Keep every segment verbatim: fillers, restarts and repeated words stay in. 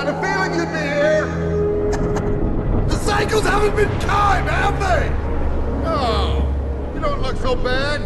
had a feeling you'd be here. The cycles haven't been kind, have they? No, you don't look so bad.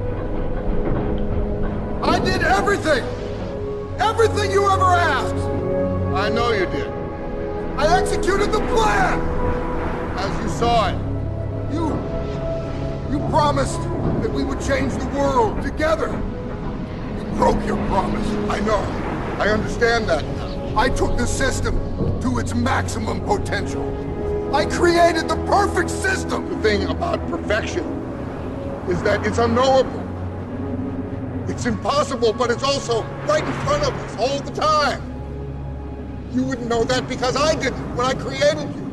I did everything. Everything you ever asked. I know you did. I executed the plan. As you saw it. You... You promised that we would change the world together. You broke your promise. I know. I understand that now. I took the system to its maximum potential. I created the perfect system. The thing about perfection is that it's unknowable. It's impossible, but it's also right in front of us all the time. You wouldn't know that because I didn't when I created you.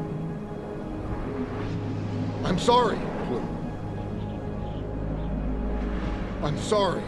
I'm sorry, Clue. I'm sorry.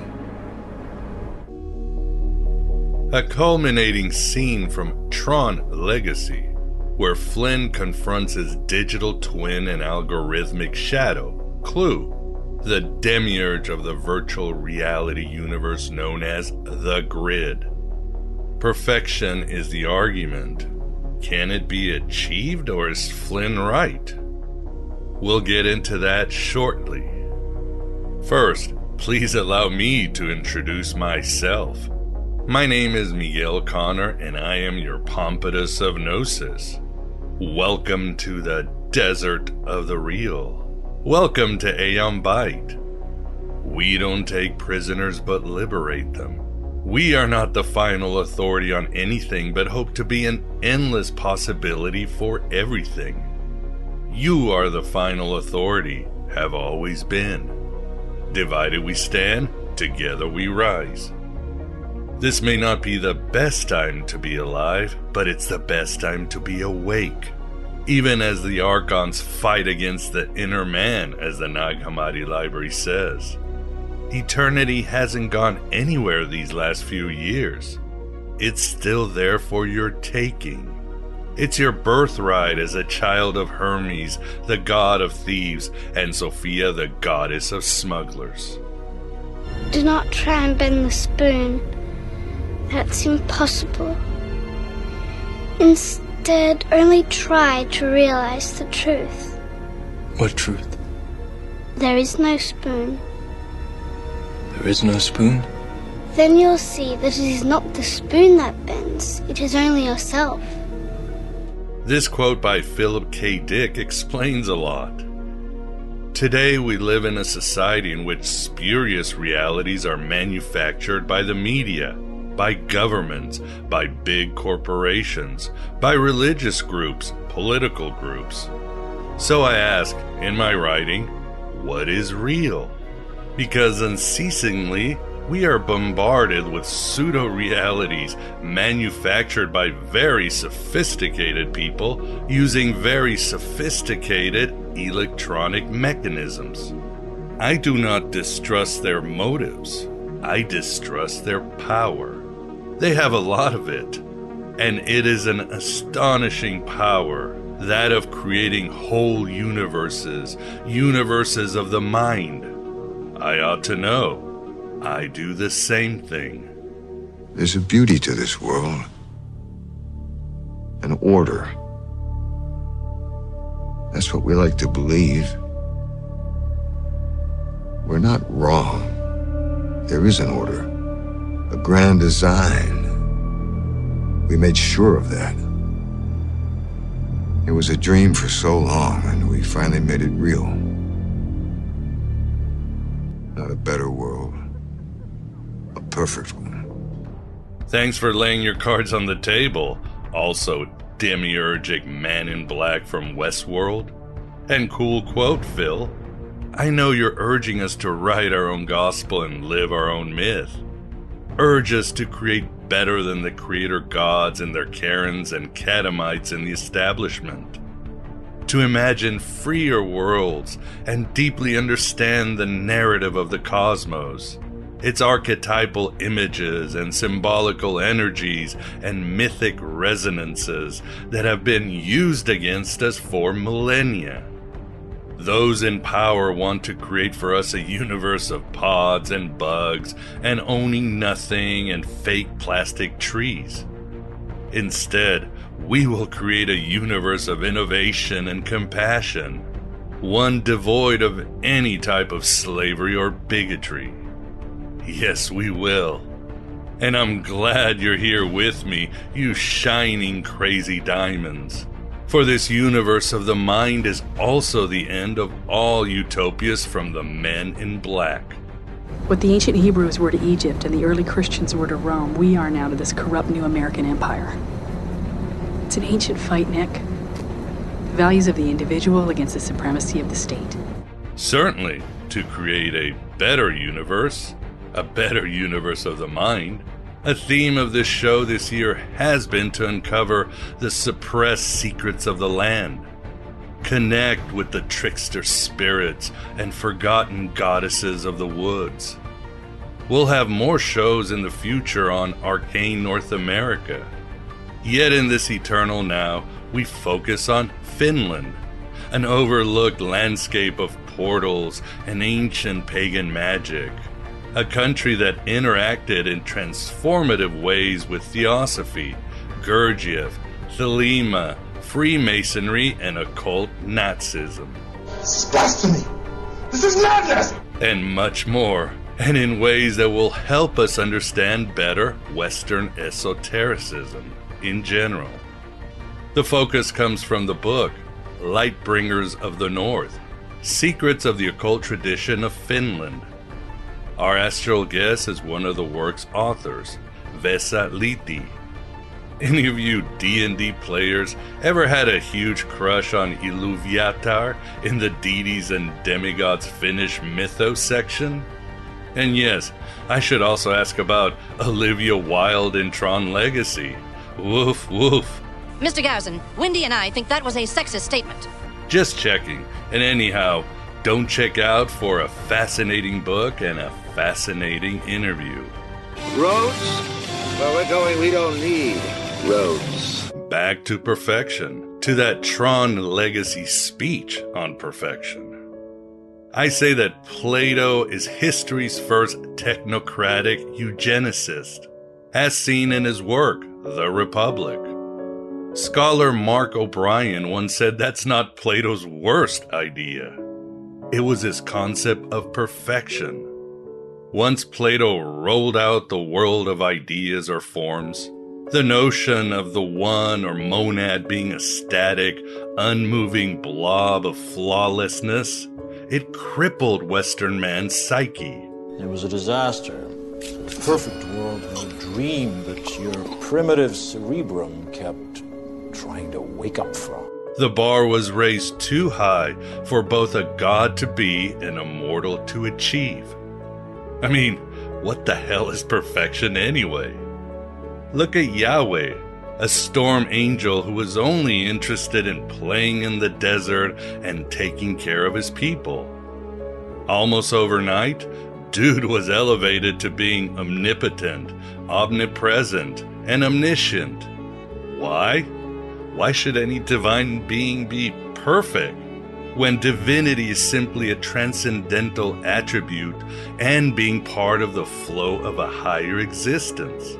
A culminating scene from Tron Legacy, where Flynn confronts his digital twin and algorithmic shadow, Clue, the demiurge of the virtual reality universe known as the Grid. Perfection is the argument. Can it be achieved, or is Flynn right? We'll get into that shortly. First, please allow me to introduce myself. My name is Miguel Connor, and I am your Pompatus of Gnosis. Welcome to the desert of the real. Welcome to Aeon Byte. We don't take prisoners but liberate them. We are not the final authority on anything, but hope to be an endless possibility for everything. You are the final authority, have always been. Divided we stand, together we rise. This may not be the best time to be alive, but it's the best time to be awake. Even as the Archons fight against the inner man, as the Nag Hammadi library says. Eternity hasn't gone anywhere these last few years. It's still there for your taking. It's your birthright as a child of Hermes, the god of thieves, and Sophia, the goddess of smugglers. Do not try and bend the spoon. That's impossible. Instead, only try to realize the truth. What truth? There is no spoon. There is no spoon? Then you'll see that it is not the spoon that bends, it is only yourself. This quote by Philip K. Dick explains a lot. Today we live in a society in which spurious realities are manufactured by the media, by governments, by big corporations, by religious groups, political groups. So I ask, in my writing, what is real? Because unceasingly, we are bombarded with pseudo-realities manufactured by very sophisticated people using very sophisticated electronic mechanisms. I do not distrust their motives. I distrust their power. They have a lot of it, and it is an astonishing power, that of creating whole universes, universes of the mind. I ought to know. I do the same thing. There's a beauty to this world. An order. That's what we like to believe. We're not wrong. There is an order. A grand design. We made sure of that. It was a dream for so long, and we finally made it real. Not a better world. A perfect one. Thanks for laying your cards on the table. Also, demiurgic man in black from Westworld. And cool quote, Phil. I know you're urging us to write our own gospel and live our own myth. Urge us to create better than the creator gods and their Karens and Catamites in the establishment. To imagine freer worlds and deeply understand the narrative of the cosmos, its archetypal images and symbolical energies and mythic resonances that have been used against us for millennia. Those in power want to create for us a universe of pods and bugs and owning nothing and fake plastic trees. Instead, we will create a universe of innovation and compassion, one devoid of any type of slavery or bigotry. Yes, we will. And I'm glad you're here with me, you shining crazy diamonds. For this universe of the mind is also the end of all utopias from the men in black. What the ancient Hebrews were to Egypt and the early Christians were to Rome, we are now to this corrupt new American empire. It's an ancient fight, Nick. The values of the individual against the supremacy of the state. Certainly, to create a better universe, a better universe of the mind. A theme of this show this year has been to uncover the suppressed secrets of the land, connect with the trickster spirits and forgotten goddesses of the woods. We'll have more shows in the future on Arcane North America. Yet in this eternal now, we focus on Finland, an overlooked landscape of portals and ancient pagan magic. A country that interacted in transformative ways with Theosophy, Gurdjieff, Thelema, Freemasonry, and Occult Nazism. This is blasphemy! This is madness! And much more, and in ways that will help us understand better Western esotericism in general. The focus comes from the book, Lightbringers of the North, Secrets of the Occult Tradition of Finland. Our astral guest is one of the work's authors, Vesa Iitti. Any of you D and D players ever had a huge crush on Iluviatar in the deities and demigods Finnish mythos section? And yes, I should also ask about Olivia Wilde in Tron Legacy. Woof woof. Mister Garrison, Wendy and I think that was a sexist statement. Just checking. And anyhow, don't check out for a fascinating book and a fascinating interview. Roads? Where we're going, we don't need roads. Back to perfection, to that Tron Legacy speech on perfection. I say that Plato is history's first technocratic eugenicist, as seen in his work, The Republic. Scholar Mark O'Brien once said that's not Plato's worst idea. It was his concept of perfection. Once Plato rolled out the world of ideas or forms, the notion of the one or monad being a static, unmoving blob of flawlessness, it crippled Western man's psyche. It was a disaster. A perfect world, no dream that your primitive cerebrum kept trying to wake up from. The bar was raised too high for both a god to be and a mortal to achieve. I mean, what the hell is perfection anyway? Look at Yahweh, a storm angel who was only interested in playing in the desert and taking care of his people. Almost overnight, dude was elevated to being omnipotent, omnipresent, and omniscient. Why? Why should any divine being be perfect when divinity is simply a transcendental attribute and being part of the flow of a higher existence?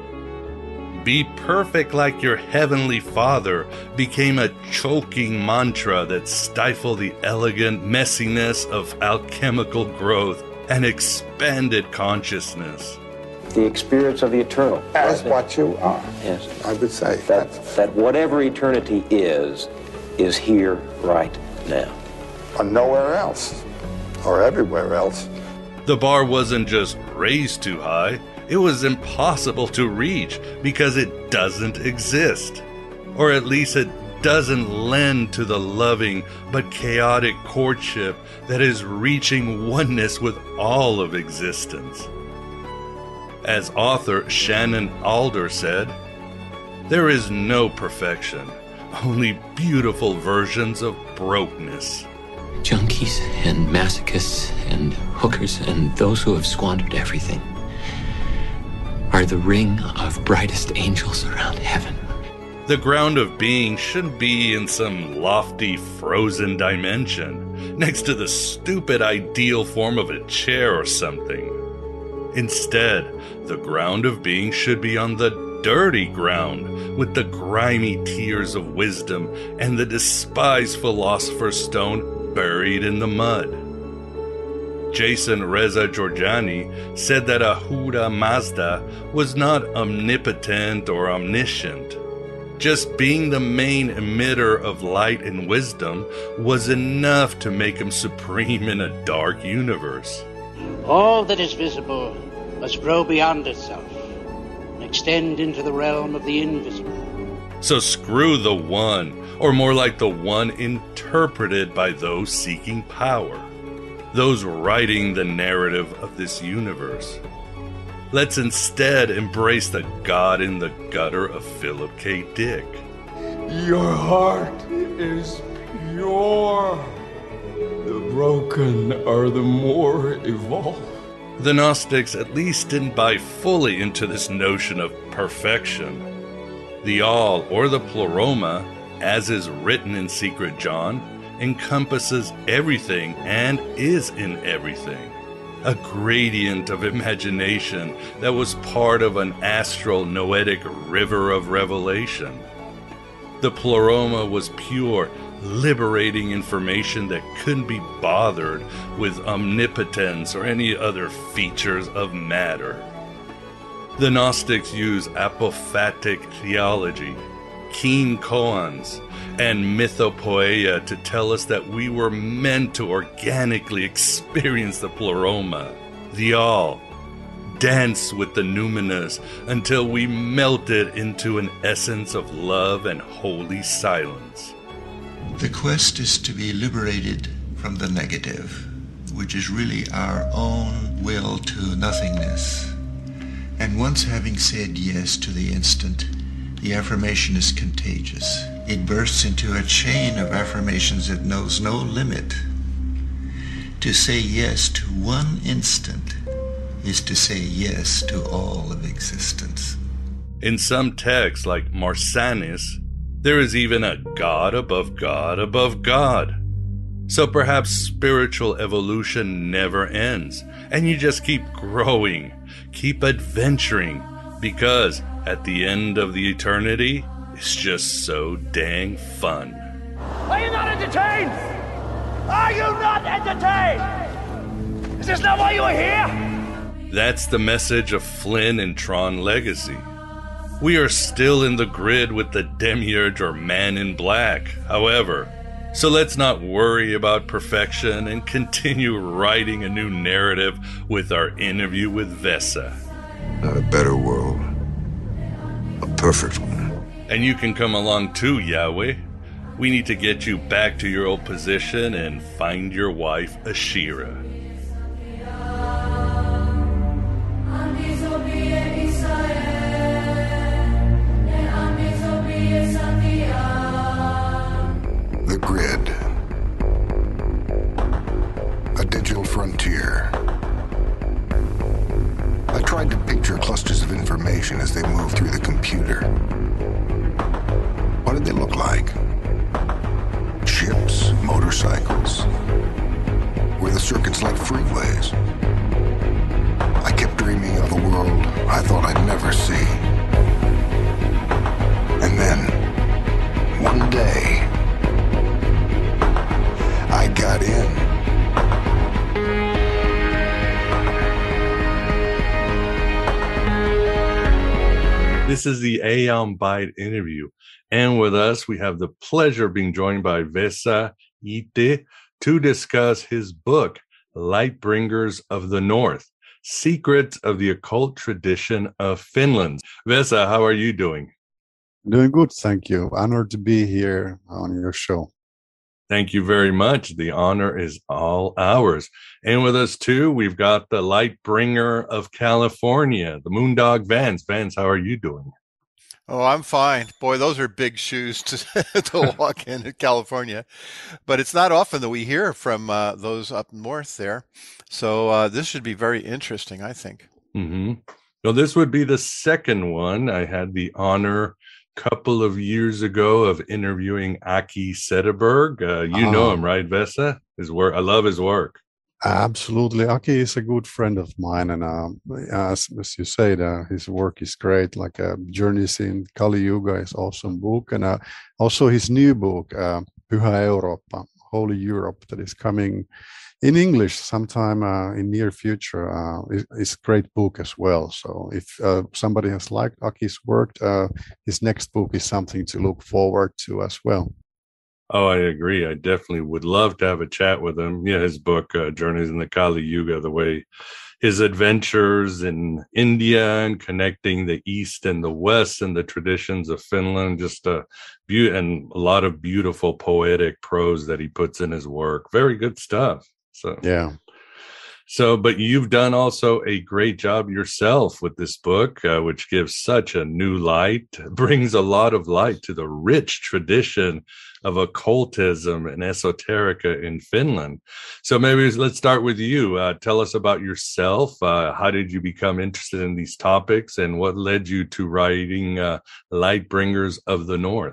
Be perfect like your heavenly Father became a choking mantra that stifled the elegant messiness of alchemical growth and expanded consciousness. The experience of the eternal. As what you are. Yes. I would say. That, that whatever eternity is, is here right now. Or nowhere else. Or everywhere else. The bar wasn't just raised too high, it was impossible to reach because it doesn't exist. Or at least it doesn't lend to the loving but chaotic courtship that is reaching oneness with all of existence. As author Shannon Alder said, there is no perfection, only beautiful versions of brokenness. Junkies and masochists and hookers and those who have squandered everything are the ring of brightest angels around heaven. The ground of being shouldn't be in some lofty, frozen dimension, next to the stupid ideal form of a chair or something. Instead, the ground of being should be on the dirty ground with the grimy tears of wisdom and the despised philosopher's stone buried in the mud. Jason Reza Giorgiani said that Ahura Mazda was not omnipotent or omniscient. Just being the main emitter of light and wisdom was enough to make him supreme in a dark universe. All that is visible must grow beyond itself and extend into the realm of the invisible. So screw the one, or more like the one interpreted by those seeking power, those writing the narrative of this universe. Let's instead embrace the God in the gutter of Philip K. Dick. Your heart is pure. The broken are the more evolved. The Gnostics at least didn't buy fully into this notion of perfection. The all, or the pleroma, as is written in Secret John, encompasses everything and is in everything. A gradient of imagination that was part of an astral noetic river of revelation. The pleroma was pure, liberating information that couldn't be bothered with omnipotence or any other features of matter. The Gnostics use apophatic theology, keen koans, and mythopoeia to tell us that we were meant to organically experience the pleroma, the all, dance with the numinous until we melted into an essence of love and holy silence. The quest is to be liberated from the negative, which is really our own will to nothingness. And once having said yes to the instant, the affirmation is contagious. It bursts into a chain of affirmations that knows no limit. To say yes to one instant is to say yes to all of existence. In some texts, like Marsanis, there is even a God above God above God. So perhaps spiritual evolution never ends, and you just keep growing, keep adventuring, because at the end of the eternity, it's just so dang fun. Are you not entertained? Are you not entertained? Is this not why you are here? That's the message of Flynn and Tron Legacy. We are still in the grid with the Demiurge or Man in Black, however, so let's not worry about perfection and continue writing a new narrative with our interview with Vesa. Not a better world. A perfect one. And you can come along too, Yahweh. We need to get you back to your old position and find your wife, Ashira. The grid. A digital frontier. I tried to picture clusters of information as they move through the computer. What did they look like? Ships, motorcycles? Were the circuits like freeways? I kept dreaming of a world I thought I'd never see. And then, one day, I got in. This is the Aeon Byte interview, and with us we have the pleasure of being joined by Vesa Iitti to discuss his book, Lightbringers of the North, Secrets of the Occult Tradition of Finland. Vesa, how are you doing? Doing good, thank you. Honored to be here on your show. Thank you very much. The honor is all ours. And with us, too, we've got the Lightbringer of California, the Moondog Vance. Vance, how are you doing? Oh, I'm fine. Boy, those are big shoes to, to walk in in California. But it's not often that we hear from uh, those up north there. So uh, this should be very interesting, I think. Mm-hmm. Well, this would be the second one. I had the honor couple of years ago of interviewing Aki Sederberg. Uh, you uh-huh. know him, right, Vesa? His work. I love his work. Absolutely. Aki is a good friend of mine, and uh, as, as you said, uh, his work is great. Like uh, Journeys in Kali Yuga is awesome book, and uh, also his new book, uh, Pyhä Eurooppa, Holy Europe, that is coming in English sometime uh, in near future. Uh, is, is great book as well. So if uh, somebody has liked Aki's work, uh, his next book is something to look forward to as well. Oh, I agree. I definitely would love to have a chat with him. Yeah, his book, uh, Journeys in the Kali Yuga, the way his adventures in India and connecting the East and the West and the traditions of Finland, just a be- and a lot of beautiful poetic prose that he puts in his work. Very good stuff. So yeah. So, but you've done also a great job yourself with this book, uh, which gives such a new light, brings a lot of light to the rich tradition of occultism and esoterica in Finland. So maybe let's start with you. Uh, tell us about yourself. Uh, how did you become interested in these topics, and what led you to writing uh, Lightbringers of the North?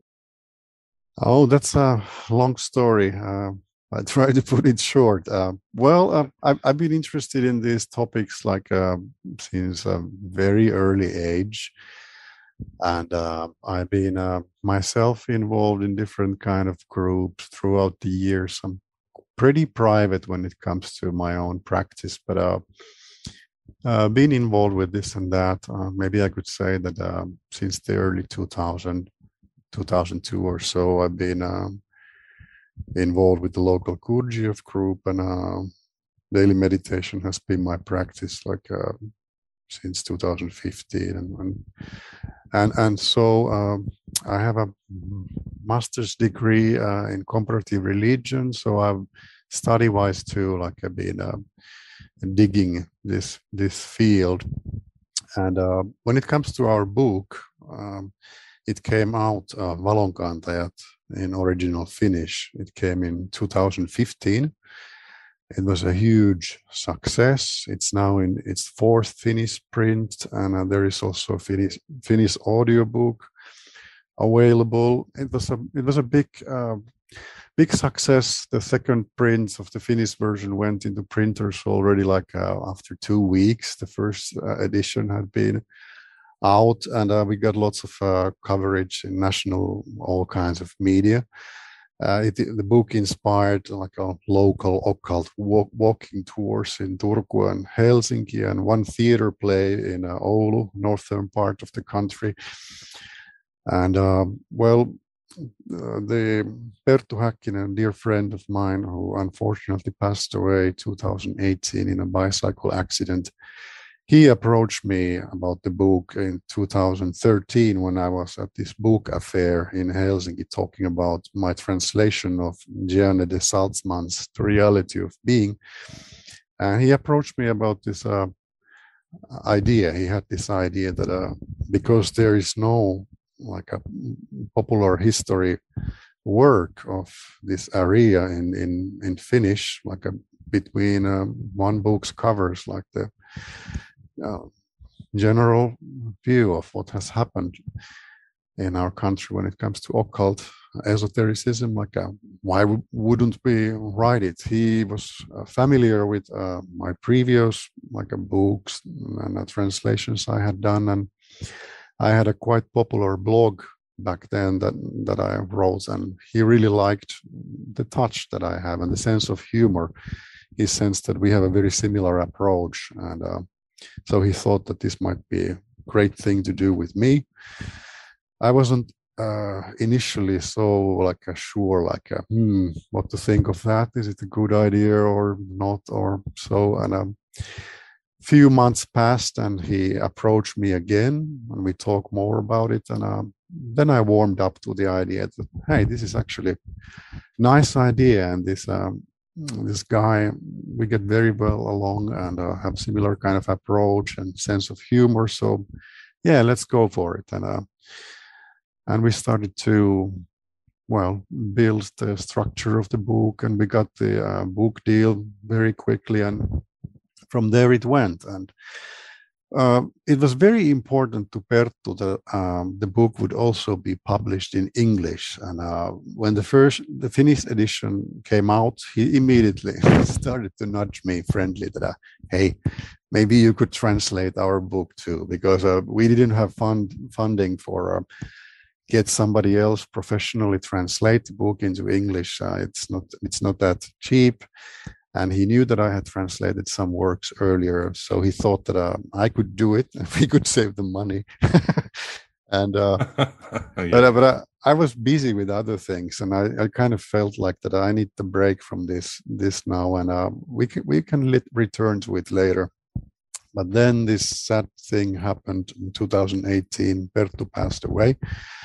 Oh, that's a long story. Uh, I try to put it short. Uh, well, uh, I've, I've been interested in these topics like uh, since a very early age. And uh, I've been uh, myself involved in different kind of groups throughout the years. I'm pretty private when it comes to my own practice, but uh, uh, been involved with this and that. Uh, maybe I could say that uh, since the early two thousand, two thousand two or so, I've been uh, involved with the local Gurdjieff group, and uh, daily meditation has been my practice like uh, since two thousand fifteen, and and and, and so um, I have a master's degree uh, in comparative religion, so I've study-wise too, like I've been uh, digging this this field. And uh, when it comes to our book, um, it came out uh, Valonkantajat in original Finnish. It came in two thousand fifteen. It was a huge success. It's now in its fourth Finnish print, and uh, there is also a Finnish Finnish audiobook available. It was a it was a big uh, big success. The second print of the Finnish version went into printers already like uh, after two weeks. The first uh, edition had been out, and uh, we got lots of uh, coverage in national, all kinds of media. Uh, it, the book inspired like a local occult walk, walking tours in Turku and Helsinki, and one theater play in uh, Oulu, northern part of the country. And uh, well, uh, the Perttu Häkkinen, a dear friend of mine, who unfortunately passed away two thousand eighteen in a bicycle accident, he approached me about the book in two thousand thirteen when I was at this book affair in Helsinki talking about my translation of Gianni de Salzman's The Reality of Being. And he approached me about this uh, idea. He had this idea that uh, because there is no like a popular history work of this area in, in, in Finnish, like a, between uh, one book's covers, like the Uh, general view of what has happened in our country when it comes to occult esotericism, like uh, why w- wouldn't we write it? He was uh, familiar with uh, my previous like uh, books and uh, translations I had done, and I had a quite popular blog back then that that I wrote, and he really liked the touch that I have and the sense of humor. He sensed that we have a very similar approach, and uh, so he thought that this might be a great thing to do with me. I wasn't uh, initially so like a sure, like a, hmm, what to think of that. Is it a good idea or not, or so? And a few months passed, and he approached me again, and we talked more about it. And uh, then I warmed up to the idea that hey, this is actually a nice idea, and this. Um, This guy, we get very well along and uh, have similar kind of approach and sense of humor. So, yeah, let's go for it. And uh, and we started to, well, build the structure of the book, and we got the uh, book deal very quickly, and from there it went. And uh, it was very important to Perttu that um, the book would also be published in English. And uh, when the first, the Finnish edition came out, he immediately started to nudge me friendly that, uh, hey, maybe you could translate our book too, because uh, we didn't have fund, funding for uh, get somebody else professionally translate the book into English. Uh, it's not, it's not that cheap. And he knew that I had translated some works earlier, so he thought that uh, I could do it and we could save the money. and uh, yeah. But, uh, but I, I was busy with other things, and I, I kind of felt like that I need to break from this this now, and uh, we can we can lit, return to it later. But then this sad thing happened in two thousand eighteen. Perttu passed away,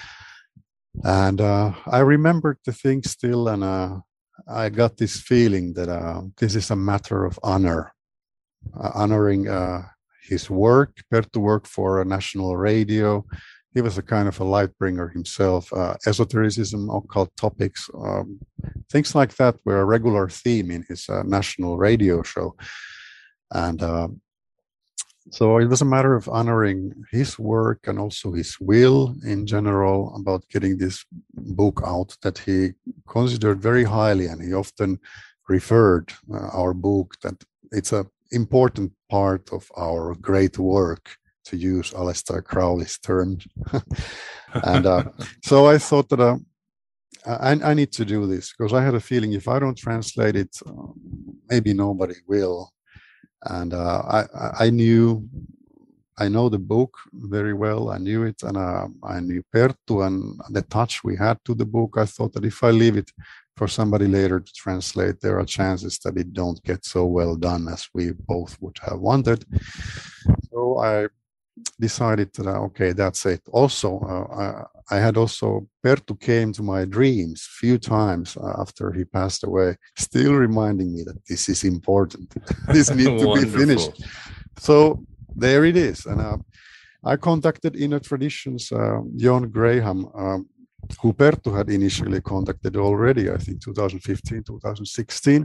and uh, I remembered the thing still, and. Uh, I got this feeling that uh, this is a matter of honor, uh, honoring uh, his work. Perttu worked for a national radio. He was a kind of a Lightbringer himself. Uh, esotericism, occult topics, um, things like that were a regular theme in his uh, national radio show. And uh, so it was a matter of honoring his work and also his will in general about getting this book out that he considered very highly, and he often referred uh, our book that it's an important part of our great work, to use Aleister Crowley's terms. and uh, so I thought that uh, I, I need to do this, because I had a feeling if I don't translate it, uh, maybe nobody will. And uh, I, I knew, I know the book very well. I knew it, and uh, I knew Perttu and the touch we had to the book. I thought that if I leave it for somebody later to translate, there are chances that it don't get so well done as we both would have wanted. So I decided that, okay, that's it. Also, uh, I, I had also, Perttu came to my dreams a few times after he passed away, still reminding me that this is important. This needs to be finished. So there it is. And uh, I contacted Inner Traditions, uh, John Graham, um, who Perttu had initially contacted already, I think two thousand fifteen, two thousand sixteen.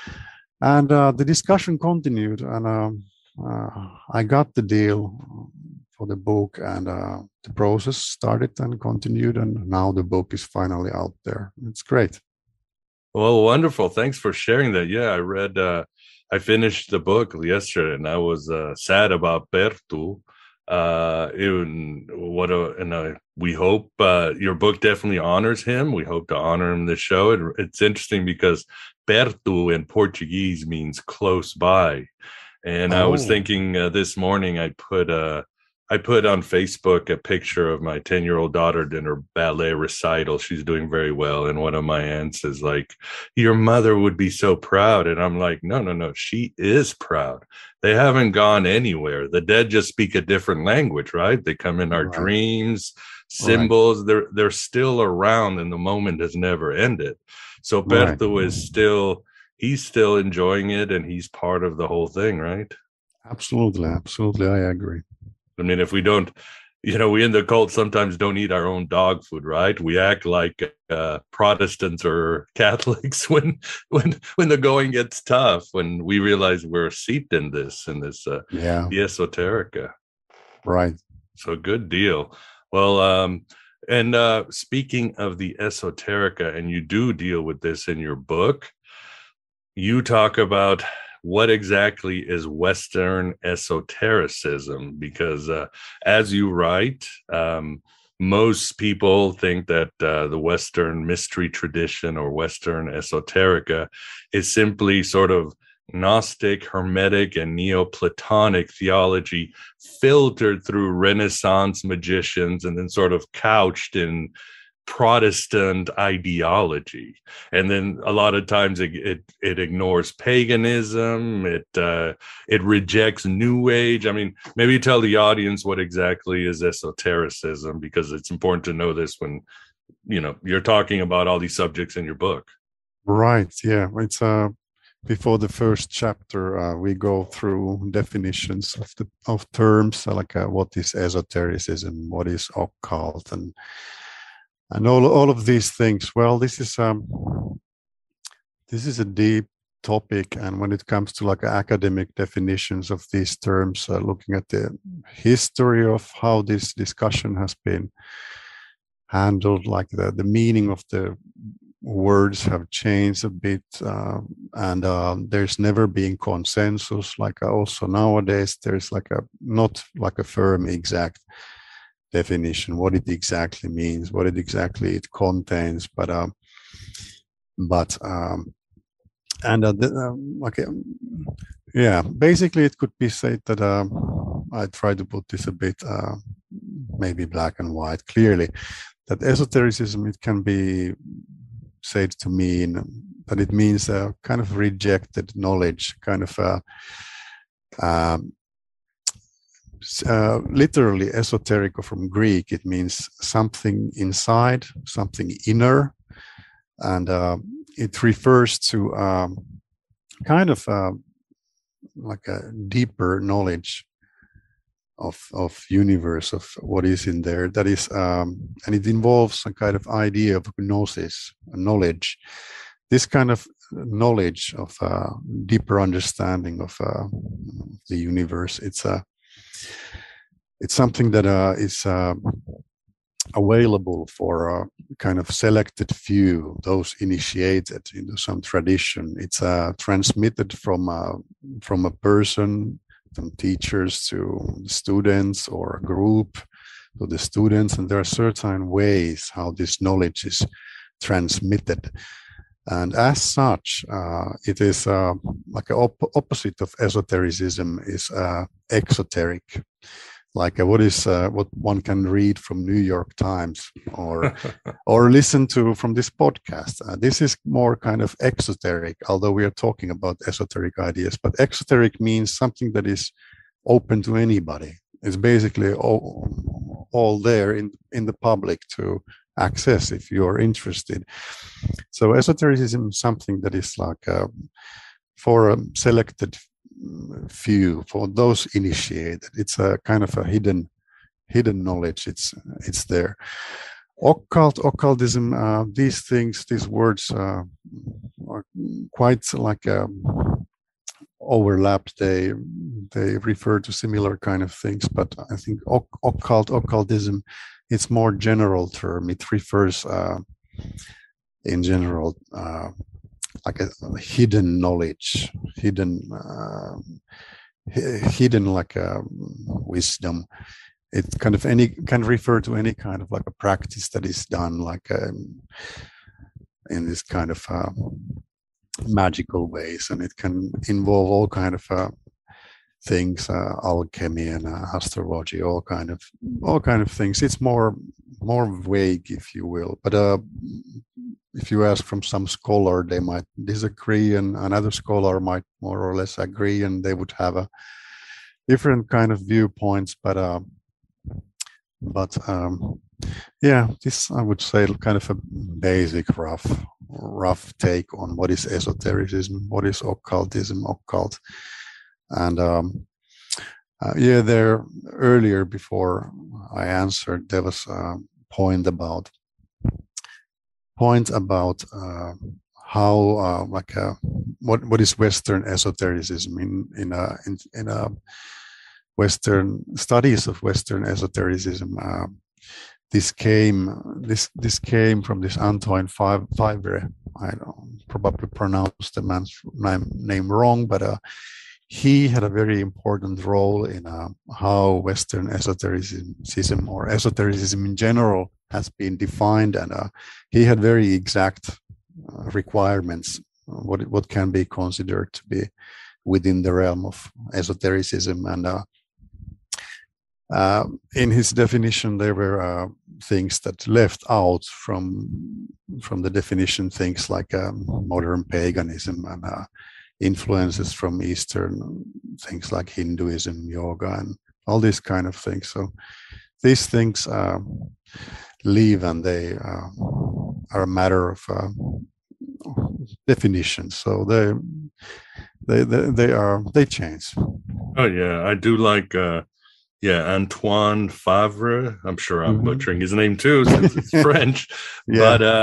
And uh, the discussion continued, and um, uh, I got the deal for the book, and uh, the process started and continued, and now the book is finally out there. It's great. Well, wonderful. Thanks for sharing that. Yeah, I read, uh, I finished the book yesterday, and I was uh, sad about Perttu. Uh, in what a, and uh, we hope uh, your book definitely honors him. We hope to honor him this show. It, it's interesting because Perttu in Portuguese means close by. And oh. I was thinking uh, this morning, I put uh, I put on Facebook a picture of my ten-year-old daughter in her ballet recital. She's doing very well. And one of my aunts is like, your mother would be so proud. And I'm like, no, no, no, she is proud. They haven't gone anywhere. The dead just speak a different language, right? They come in our right. dreams, symbols. Right. They're, they're still around, and the moment has never ended. So Perttu right. is still, he's still enjoying it, and he's part of the whole thing, right? Absolutely. Absolutely. I agree. I mean, if we don't, you know, we in the cult sometimes don't eat our own dog food, right? We act like uh, Protestants or Catholics when when when the going gets tough, when we realize we're seeped in this, in this uh, yeah. the esoterica. Right. So good deal. Well, um, and uh, speaking of the esoterica, and you do deal with this in your book, you talk about what exactly is Western esotericism? Because uh, as you write, um, most people think that uh, the Western mystery tradition or Western esoterica is simply sort of Gnostic, Hermetic, and Neoplatonic theology filtered through Renaissance magicians and then sort of couched in Protestant ideology. And then a lot of times it it, it ignores paganism, it uh, it rejects New Age. I mean, maybe tell the audience what exactly is esotericism, because it's important to know this when, you know, you're talking about all these subjects in your book. Right, yeah. It's uh before the first chapter, uh, we go through definitions of the of terms like uh, what is esotericism, what is occult, and And all, all of these things. Well, this is um, this is a deep topic, and when it comes to like academic definitions of these terms, uh, looking at the history of how this discussion has been handled, like the, the meaning of the words have changed a bit, uh, and uh, there's never been consensus. Like also nowadays, there's like a not like a firm exact definition what it exactly means, what it exactly it contains, but um, but um, and uh, the, um, okay, yeah, basically it could be said that um, I try to put this a bit uh, maybe black and white clearly, that esotericism, it can be said to mean that it means a kind of rejected knowledge, kind of a um, uh, literally esoteric from Greek. It means something inside, something inner, and uh, it refers to um, kind of uh, like a deeper knowledge of of universe, of what is in there, that is um and it involves some kind of idea of gnosis, knowledge, this kind of knowledge of uh, deeper understanding of uh, the universe. It's a uh, it's something that uh, is uh, available for a kind of selected few, those initiated into some tradition. It's uh, transmitted from a from a person, from teachers to students, or a group to the students, and there are certain ways how this knowledge is transmitted, and as such uh, it is uh, like an op- opposite of esotericism is uh, exoteric, like uh, what is uh, what one can read from New York Times or or listen to from this podcast. Uh, this is more kind of exoteric, although we are talking about esoteric ideas. But exoteric means something that is open to anybody. It's basically all, all there in in the public to access if you're interested. So esotericism is something that is like uh, for a selected few, for those initiated. It's a kind of a hidden hidden knowledge. It's it's there. Occult, occultism, uh, these things, these words uh, are quite like um, overlapped. They they refer to similar kind of things, but I think occult, occultism, it's more general term. It refers uh, in general uh, like a, a hidden knowledge, hidden, uh, hidden like a wisdom. It kind of any can refer to any kind of like a practice that is done like um, in this kind of uh, magical ways, and it can involve all kind of uh, things, uh, alchemy and uh, astrology, all kind of all kind of things. It's more more vague, if you will, but uh, if you ask from some scholar, they might disagree, and another scholar might more or less agree, and they would have a different kind of viewpoints. But uh, but um, yeah, this I would say kind of a basic, rough, rough take on what is esotericism, what is occultism, occult, and um, uh, yeah, there earlier before I answered, there was a point about. point about uh, how uh, like uh, what what is Western esotericism in in a in, in a Western studies of Western esotericism. Uh, this came this this came from this Antoine Favre. I don't probably pronounced the man's name, name wrong, but uh, he had a very important role in uh, how Western esotericism or esotericism in general has been defined, and uh, he had very exact uh, requirements uh, what what can be considered to be within the realm of esotericism, and uh, uh, in his definition there were uh, things that left out from from the definition, things like um, modern paganism and uh, influences from Eastern things like Hinduism, yoga, and all these kind of things. So these things uh, leave, and they uh, are a matter of uh, definition. So they, they they they are they change. Oh yeah, I do like uh, yeah Antoine Favre. I'm sure I'm mm-hmm. butchering his name too, since it's French. Yeah. But uh,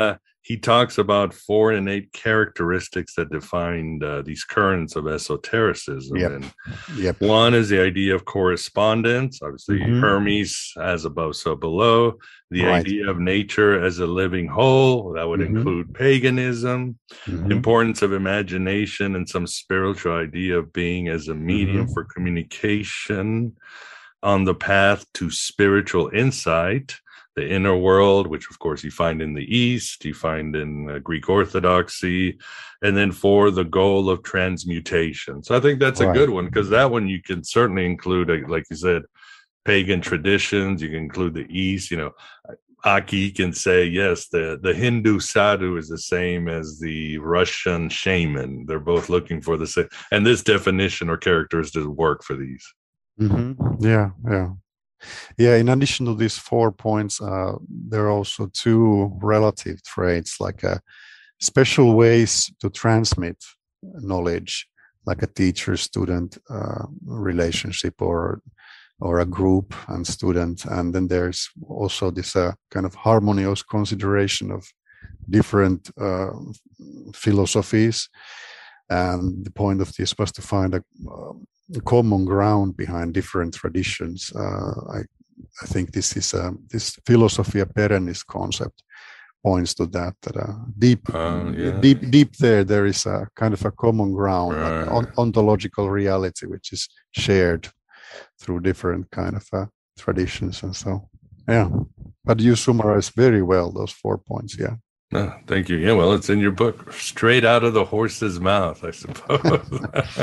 he talks about four innate characteristics that defined uh, these currents of esotericism. Yep. And yep. one is the idea of correspondence, obviously Mhm. Hermes, as above, so below. The Right. idea of nature as a living whole, that would Mhm. include paganism. Mhm. Importance of imagination and some spiritual idea of being as a medium Mhm. for communication on the path to spiritual insight. The inner world, which of course you find in the East, you find in uh, Greek Orthodoxy, and then for the goal of transmutation. So I think that's a Right. good one, because that one you can certainly include, uh, like you said, pagan traditions. You can include the East. You know, Aki can say, yes, the, the Hindu sadhu is the same as the Russian shaman. They're both looking for the same. And this definition or characteristics work for these. Mm-hmm. Yeah, yeah. Yeah, in addition to these four points, uh, there are also two relative traits, like uh, special ways to transmit knowledge, like a teacher-student uh, relationship, or or a group and student. And then there's also this uh, kind of harmonious consideration of different uh, philosophies. And the point of this was to find a, a common ground behind different traditions. Uh, I, I think this is uh, this philosophia perennis concept points to that. That uh, deep, uh, yeah. deep, deep there, there is a kind of a common ground, Right. like on, ontological reality, which is shared through different kind of uh, traditions. And so, yeah. But you summarize very well those four points. Yeah. Oh, thank you. Yeah, well, it's in your book, straight out of the horse's mouth, I suppose.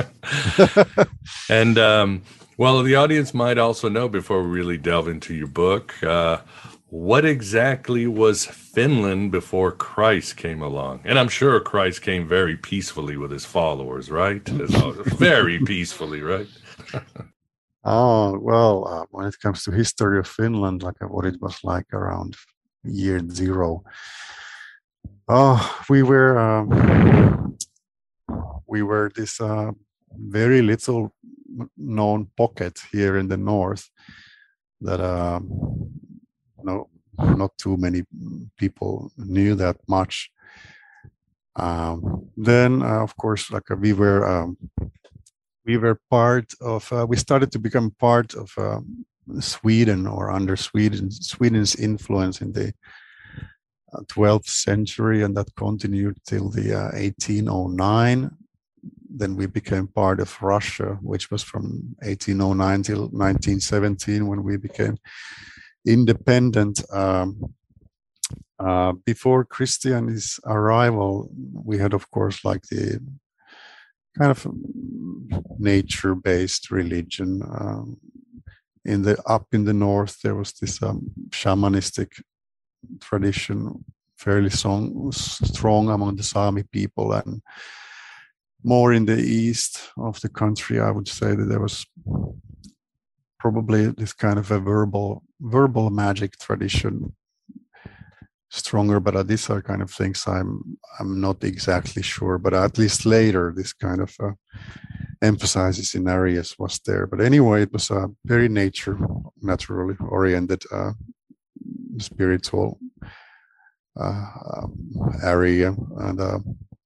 And, um, well, the audience might also know, before we really delve into your book, uh, what exactly was Finland before Christ came along? And I'm sure Christ came very peacefully with his followers, right? Very peacefully, right? Oh, well, uh, when it comes to history of Finland, like uh, what it was like around year zero, oh, we were um, we were this uh, very little known pocket here in the north that uh, no, not too many people knew that much. Um, then, uh, of course, like uh, we were. Um, We were part of, uh, we started to become part of uh, Sweden, or under Sweden, Sweden's influence in the uh, twelfth century, and that continued till the uh, eighteen oh nine. Then we became part of Russia, which was from eighteen oh nine till nineteen seventeen, when we became independent. Um, uh, before Christianity's arrival, we had, of course, like the kind of nature-based religion. Um, in the up in the north, there was this um, shamanistic tradition, fairly song, strong among the Sami people, and more in the east of the country, I would say that there was probably this kind of a verbal verbal magic tradition stronger, but uh, these are kind of things I'm I'm not exactly sure. But at least later, this kind of uh, emphasis in areas was there. But anyway, it was a very nature, naturally oriented, uh, spiritual uh, area, and uh,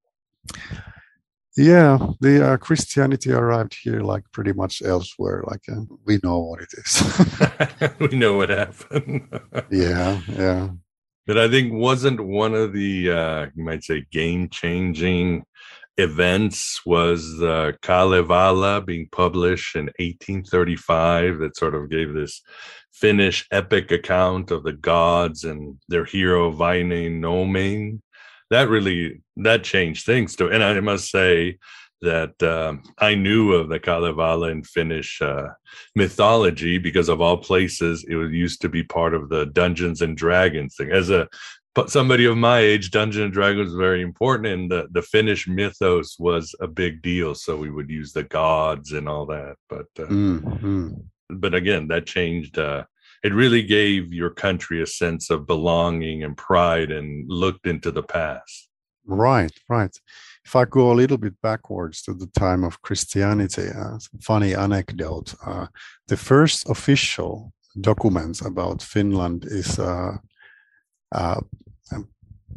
yeah, the uh, Christianity arrived here like pretty much elsewhere. Like uh, we know what it is. We know what happened. yeah, yeah. But I think wasn't one of the, uh, you might say, game-changing events was the Kalevala being published in eighteen thirty-five, that sort of gave this Finnish epic account of the gods and their hero Vainainomen. That really, that changed things too. And I must say that um, I knew of the Kalevala in Finnish uh, mythology because, of all places, it was used to be part of the Dungeons and Dragons thing. As a somebody of my age, Dungeons and Dragons was very important, and the, the Finnish mythos was a big deal. So we would use the gods and all that. But uh, mm-hmm. but again, that changed. Uh, it really gave your country a sense of belonging and pride, and looked into the past. Right, right. If I go a little bit backwards to the time of Christianity, uh, funny anecdote. Uh, the first official documents about Finland is uh, uh,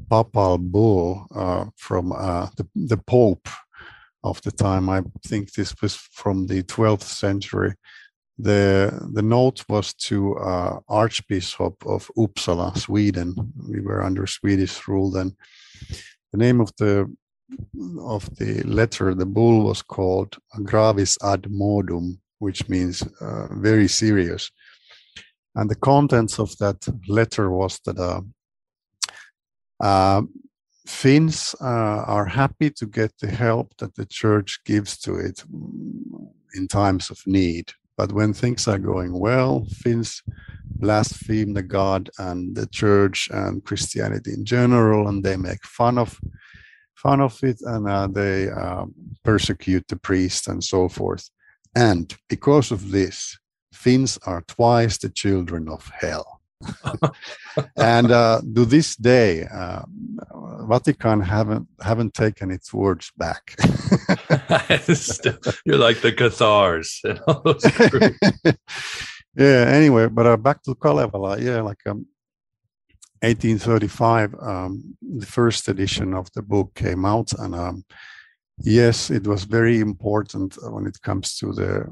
papal bull uh, from uh, the, the Pope of the time. I think this was from the twelfth century. The, the note was to uh, Archbishop of Uppsala, Sweden. We were under Swedish rule then. The name of the of the letter, the bull, was called Gravis ad modum, which means uh, very serious. And the contents of that letter was that uh, uh, Finns uh, are happy to get the help that the church gives to it in times of need. But when things are going well, Finns blaspheme the God and the church and Christianity in general, and they make fun of fun of it, and uh, they uh, persecute the priest and so forth. And because of this, Finns are twice the children of hell. And uh, to this day, uh, Vatican haven't haven't taken its words back. You're like the Cathars. Yeah. Anyway, but uh, back to Kalevala. Yeah, like um, eighteen thirty-five, um, the first edition of the book came out, and um, yes, it was very important when it comes to the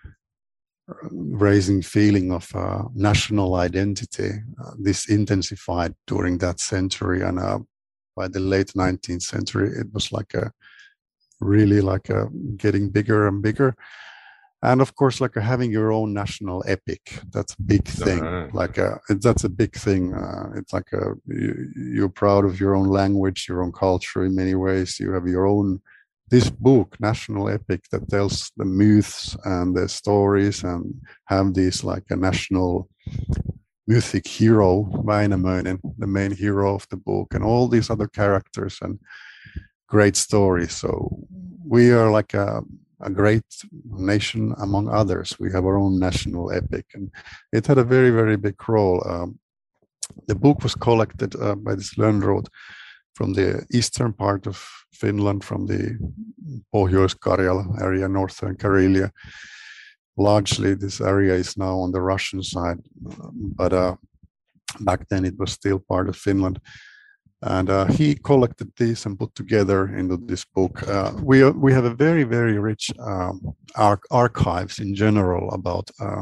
raising feeling of uh, national identity. Uh, this intensified during that century, and uh, by the late nineteenth century, it was like a really like a getting bigger and bigger. And of course, like a, having your own national epic, that's a big thing. Uh-huh. Like a, it, that's a big thing. Uh, it's like a, you, you're proud of your own language, your own culture in many ways. You have your own, this book, National Epic, that tells the myths and the stories and have this like a national mythic hero, Väinämöinen, the main hero of the book, and all these other characters and great stories. So we are like a, a great nation among others. We have our own national epic, and it had a very, very big role. Um, the book was collected uh, by this Lönnrot from the eastern part of Finland, from the Pohjois-Karjala area, northern Karelia. Largely, this area is now on the Russian side, but uh, back then it was still part of Finland. And uh, he collected these and put together into this book. Uh, we we have a very, very rich um, arch archives in general about uh,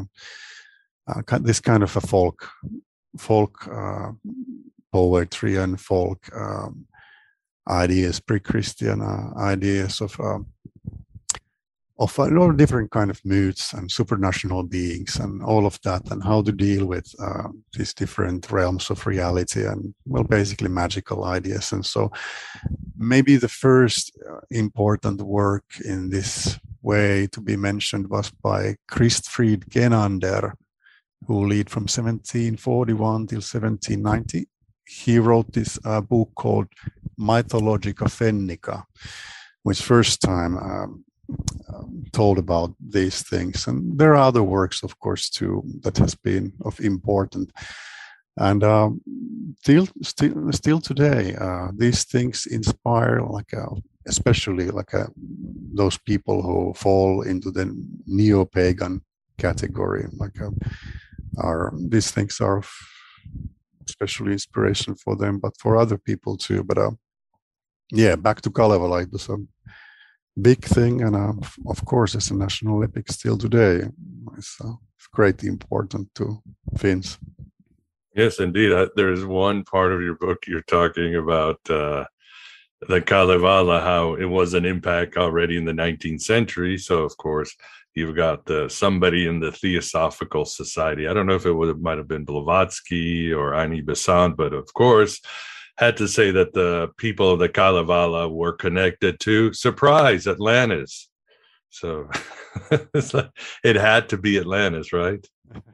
uh, this kind of a folk, folk uh, poetry and folk um, ideas, pre-Christian uh, ideas of uh, of a lot of different kind of myths and supranational beings and all of that, and how to deal with uh, these different realms of reality and, well, basically magical ideas. And so maybe the first important work in this way to be mentioned was by Christfrid Genander, who lived from seventeen forty-one till seventeen ninety. He wrote this uh, book called Mythologica Fennica, which first time um, um, told about these things. And there are other works, of course, too, that has been of important. And um, still, still, still today, uh, these things inspire, like, a, especially like a, those people who fall into the neo-pagan category. Like, a, are these things are especially inspiration for them, but for other people too. But uh, yeah, back to Kalevala, it was a big thing, and uh, of course, it's a national epic still today. It's uh, greatly important to Finns. Yes, indeed. Uh, there's one part of your book you're talking about uh, the Kalevala, how it was an impact already in the nineteenth century. So, of course, you've got the, somebody in the Theosophical Society. I don't know if it would have, might have been Blavatsky or Ani Besant, but of course, had to say that the people of the Kalevala were connected to, surprise, Atlantis. So it's like, it had to be Atlantis, right?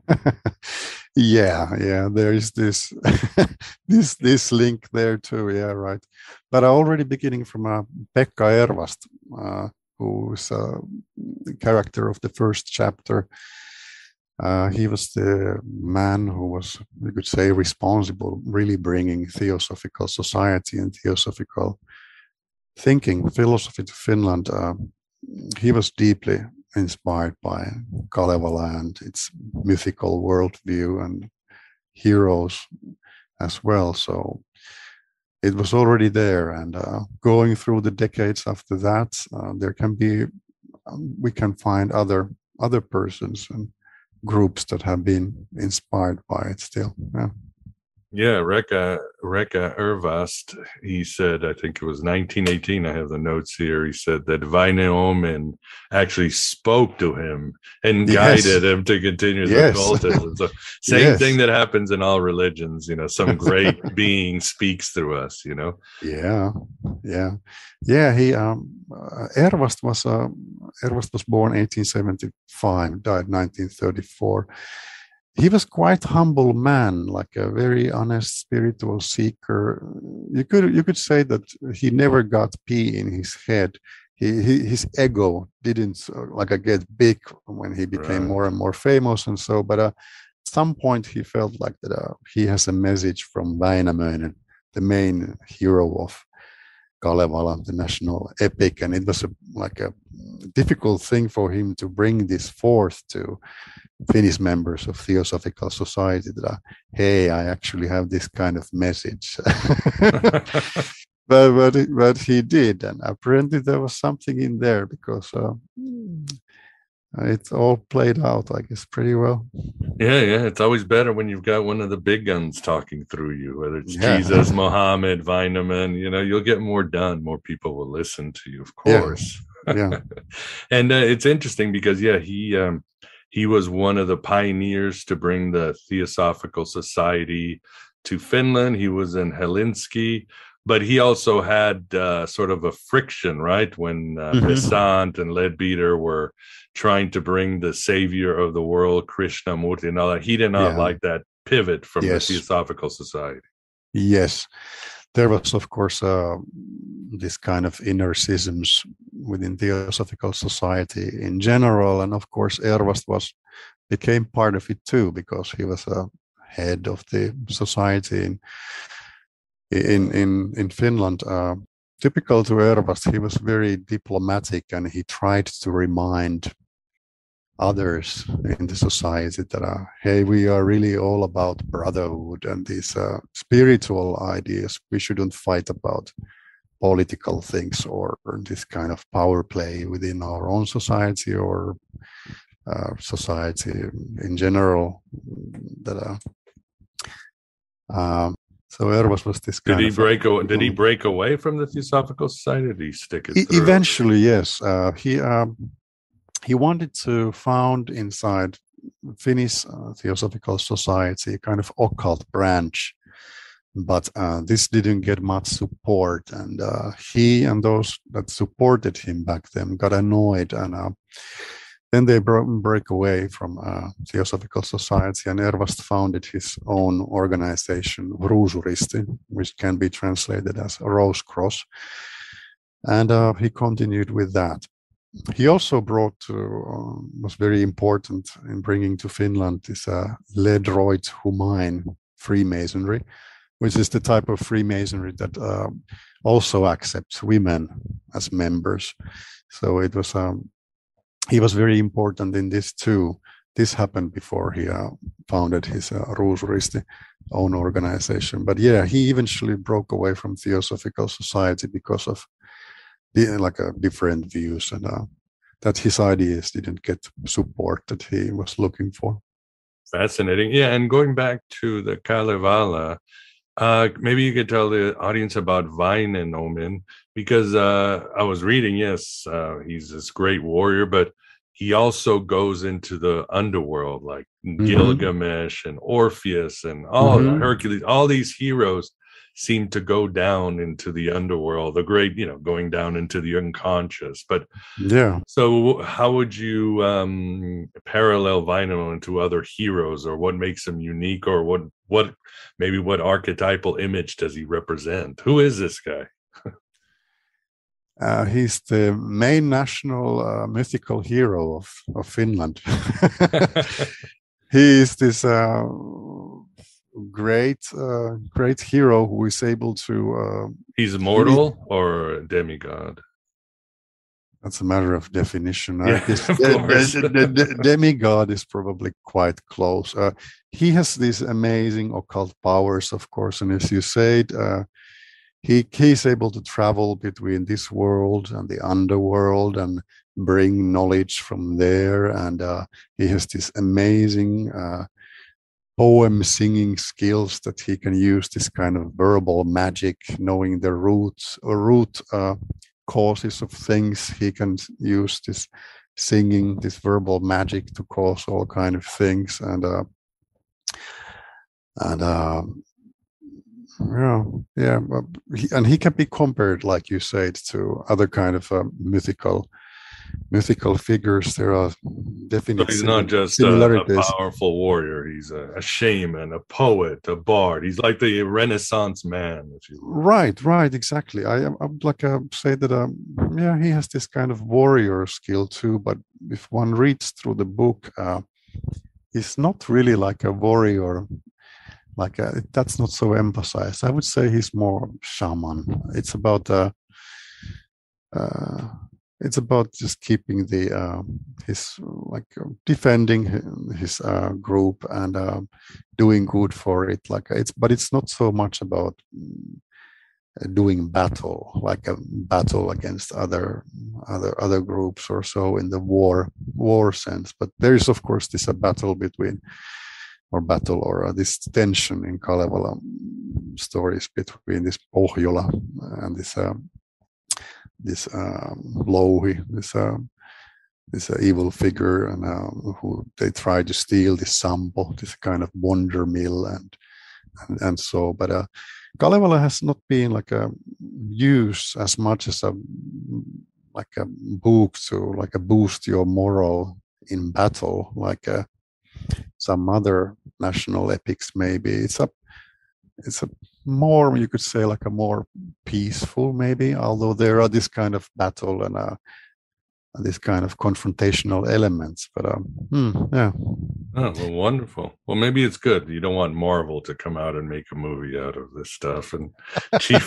yeah, yeah. There is this this this link there too. Yeah, right. But already beginning from uh, Pekka Ervast, uh, who's uh, the character of the first chapter. Uh, he was the man who was, we could say, responsible, really bringing Theosophical Society and Theosophical thinking, philosophy to Finland. Uh, he was deeply inspired by Kalevala and its mythical worldview and heroes as well. So it was already there. And uh, going through the decades after that, uh, there can be, um, we can find other other persons and groups that have been inspired by it still. Yeah. Yeah, Rekka Rekka Ervast, he said, I think it was nineteen eighteen, I have the notes here, he said that Vainomen actually spoke to him and Yes. guided him to continue the Yes. occultism. So same Yes. thing that happens in all religions, you know, some great being speaks through us, you know. Yeah, yeah, yeah. He um, uh, Ervast was uh, Ervast was born eighteen seventy-five, died nineteen thirty-four. He was quite humble man, like a very honest spiritual seeker. You could you could say that he never got pee in his head. He, he his ego didn't uh, like uh, get big when he became Right. more and more famous and so. But uh, at some point he felt like that uh, he has a message from Väinämöinen, the main hero of Kalevala, the national epic, and it was a, like a difficult thing for him to bring this forth to Finnish members of Theosophical Society that, uh, hey, I actually have this kind of message. but but, it, but he did, and apparently there was something in there because uh, it all played out, I guess, pretty well. Yeah, yeah. It's always better when you've got one of the big guns talking through you, whether it's Yeah. Jesus, Muhammad, Weineman, you know, you'll get more done. More people will listen to you, of Yeah. course. Yeah. And uh, it's interesting because, yeah, he um, he was one of the pioneers to bring the Theosophical Society to Finland. He was in Helsinki, but he also had uh, sort of a friction, right? When uh, Mhm. Besant and Leadbeater were trying to bring the savior of the world, Krishnamurti, and all that. He did not Yeah. like that pivot from Yes. the Theosophical Society. Yes, there was, of course, uh, this kind of inner schisms within Theosophical Society in general, and of course, Ervast was became part of it too because he was a head of the society in in in, in Finland. Uh, typical to Ervast, he was very diplomatic, and he tried to remind others in the society that, uh, hey, we are really all about brotherhood and these uh, spiritual ideas. We shouldn't fight about political things or, or this kind of power play within our own society or uh, society in general. That uh, um, so Ervas was this Did kind he of break? Away, did he break away from the Theosophical Society? Or did he stick it? E- through? Eventually, yes. Uh, he um, he wanted to found inside Finnish uh, Theosophical Society a kind of occult branch, but uh, this didn't get much support, and uh, he and those that supported him back then got annoyed, and uh, then they bro- break away from uh, Theosophical Society, and Ervast founded his own organization, Ruusuristi, which can be translated as a Rose Cross, and uh, he continued with that. He also brought to, uh, was very important in bringing to Finland this uh, Ledroit Humain Freemasonry, which is the type of Freemasonry that uh, also accepts women as members. So it was, um, he was very important in this too. This happened before he uh, founded his uh, Ruusuristi own organization. But yeah, he eventually broke away from Theosophical Society because of the, like a different views, and uh, that his ideas didn't get support that he was looking for. Fascinating. Yeah, and going back to the Kalevala, uh, maybe you could tell the audience about Väinämöinen, because uh, I was reading, yes, uh, he's this great warrior, but he also goes into the underworld, like Mhm. Gilgamesh and Orpheus and all Mhm. Hercules, all these heroes seem to go down into the underworld, the great, you know, going down into the unconscious. But Yeah. so how would you um, parallel Väinämöinen to other heroes, or what makes him unique, or what, what maybe what archetypal image does he represent? Who is this guy? Uh, he's the main national uh, mythical hero of, of Finland. He is this uh, great, uh, great hero who is able to. Uh, He's immortal or a demigod? That's a matter of definition. Yeah, I guess of the, course. the, the, the demigod is probably quite close. Uh, he has these amazing occult powers, of course, and as you said, uh, he he's able to travel between this world and the underworld and bring knowledge from there. And uh, he has this amazing uh, poem singing skills that he can use this kind of verbal magic, knowing the roots or root uh, causes of things. He can use this singing, this verbal magic to cause all kind of things. And uh, and uh, yeah, yeah, but he, and he can be compared, like you said, to other kind of uh, mythical mythical figures. There are definite So he's not just a, a powerful warrior. He's a, a shaman, a poet, a bard. He's like the Renaissance man, if you will. Right, right, exactly. I, I would like to say that, um, yeah, he has this kind of warrior skill too. But if one reads through the book, uh, he's not really like a warrior. Like uh, that's not so emphasized. I would say he's more shaman. It's about uh, uh, it's about just keeping the uh, his like uh, defending his uh, group and uh, doing good for it. Like it's, but it's not so much about doing battle, like a battle against other other other groups or so in the war war sense. But there is, of course, this a battle between. or battle or uh, this tension in Kalevala stories between this Pohjola and this uh, this uh, Louhi, this uh, this uh, evil figure, and uh, who they try to steal this Sampo, this kind of wonder mill, and and, and so. But uh, Kalevala has not been like a used as much as a like a book to like a boost your moral in battle, like a some other national epics. Maybe it's a it's a more, you could say, like a more peaceful, maybe, although there are this kind of battle and uh this kind of confrontational elements. But um hmm, yeah. Oh, well, wonderful. Well, maybe it's good. You don't want Marvel to come out and make a movie out of this stuff and chief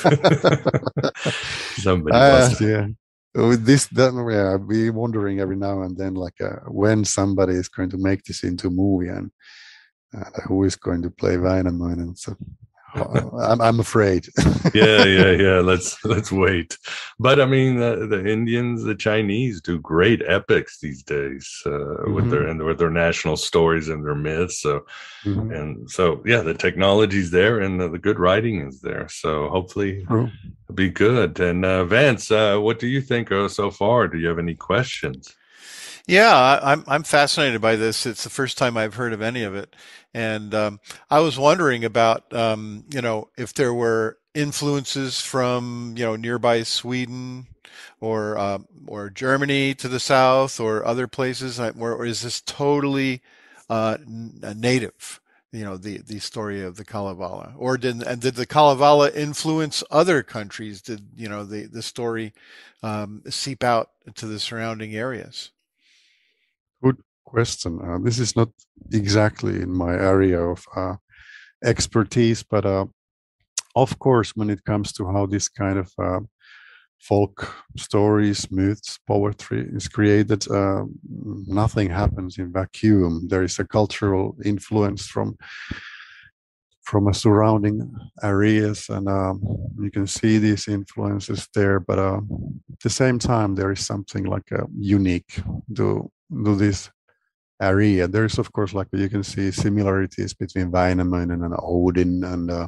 somebody uh, must have. yeah With this, then yeah, I'll be wondering every now and then, like uh, when somebody is going to make this into a movie, and uh, who is going to play Väinämöinen. So uh, I'm, I'm afraid. yeah, yeah, yeah. Let's let's wait. But I mean, uh, the Indians, the Chinese do great epics these days uh, mm-hmm. with their and with their national stories and their myths. So mm-hmm. and so, yeah, the technology's there and the, the good writing is there. So hopefully. True. Be good. And uh, Vance, uh, what do you think uh, so far? Do you have any questions? Yeah, I'm I'm fascinated by this. It's the first time I've heard of any of it, and um, I was wondering about um, you know, if there were influences from, you know, nearby Sweden or uh, or Germany to the south or other places, or, or is this totally uh, native? You know, the, the story of the Kalevala, or did and did the Kalevala influence other countries? Did, you know, the the story um, seep out to the surrounding areas? Good question. Uh, this is not exactly in my area of uh, expertise, but uh, of course, when it comes to how this kind of uh, folk stories, myths, poetry is created, uh, nothing happens in vacuum. There is a cultural influence from from a surrounding areas, and um, you can see these influences there. But uh, at the same time, there is something like a unique to to this area. There is, of course, like you can see similarities between Väinämöinen and Odin, and uh,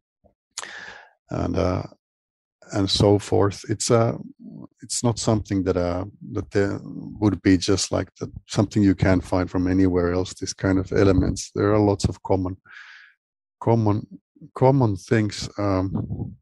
and uh, and so forth. It's uh, it's not something that uh, that there would be just like that, something you can't find from anywhere else. This kind of elements. There are lots of common, common, common things. Um,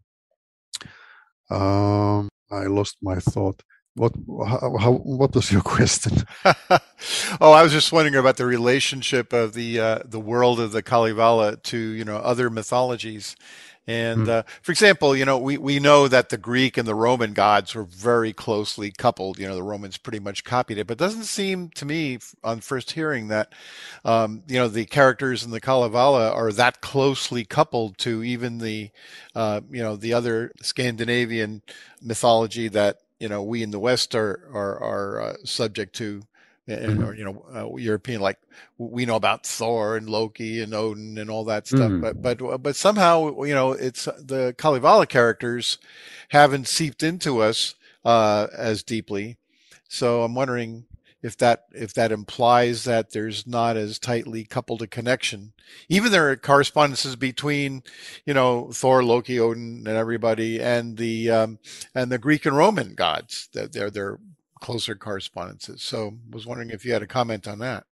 um, I lost my thought. What how, how what was your question? Oh, I was just wondering about the relationship of the uh, the world of the Kalevala to, you know, other mythologies. And Mm. uh, for example, you know, we, we know that the Greek and the Roman gods were very closely coupled. You know, the Romans pretty much copied it, but it doesn't seem to me on first hearing that, um, you know, the characters in the Kalevala are that closely coupled to even the, uh, you know, the other Scandinavian mythology that, you know, we in the West are, are, are uh, subject to mm-hmm. or you know, uh, European. Like we know about Thor and Loki and Odin and all that stuff, mm-hmm. but but but somehow you know, it's the Kalevala characters haven't seeped into us uh, as deeply. So I'm wondering if that if that implies that there's not as tightly coupled a connection. Even there are correspondences between, you know, Thor, Loki, Odin, and everybody, and the um, and the Greek and Roman gods. That they're they're closer correspondences. So I was wondering if you had a comment on that.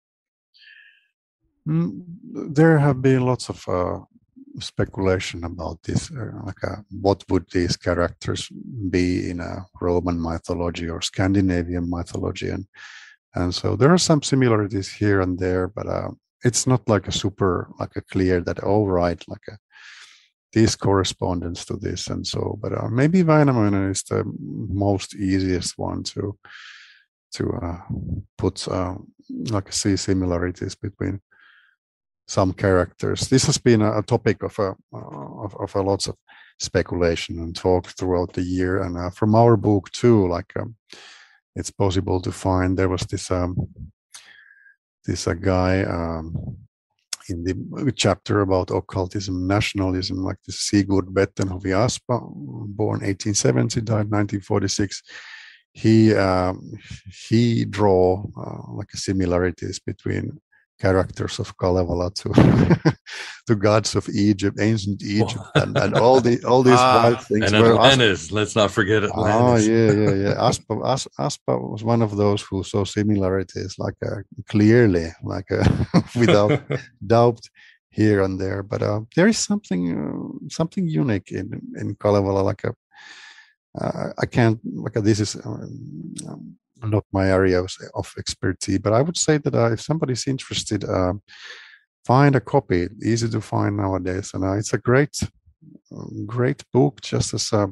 Mm, there have been lots of uh, speculation about this, uh, like uh, what would these characters be in a Roman mythology or Scandinavian mythology, and and so there are some similarities here and there, but uh, it's not like a super like a clear that oh right like a, this correspondence to this and so. But uh, maybe Väinämöinen is the most easiest one to to uh, put uh, like see similarities between some characters. This has been a, a topic of a of, of a lots of speculation and talk throughout the year, and uh, from our book too, like um, it's possible to find. There was this um, this a uh, guy um, in the chapter about occultism, nationalism, like this Sigurd Bettenhovi Aspa, born eighteen seventy, died nineteen forty-six. He um, he draw uh, like similarities between characters of Kalevala to to gods of Egypt, ancient Egypt, and, and all the all these ah, wild things. And Atlantis, let's not forget Atlantis. Oh yeah, yeah, yeah. Aspa, As, Aspa was one of those who saw similarities, like uh, clearly, like uh, without doubt, here and there. But uh, there is something uh, something unique in in Kalevala. Like a, uh, I can't like a, this is. Um, not my area of expertise, but I would say that uh, if somebody's interested, uh, find a copy. Easy to find nowadays, and uh, it's a great, great book, just as a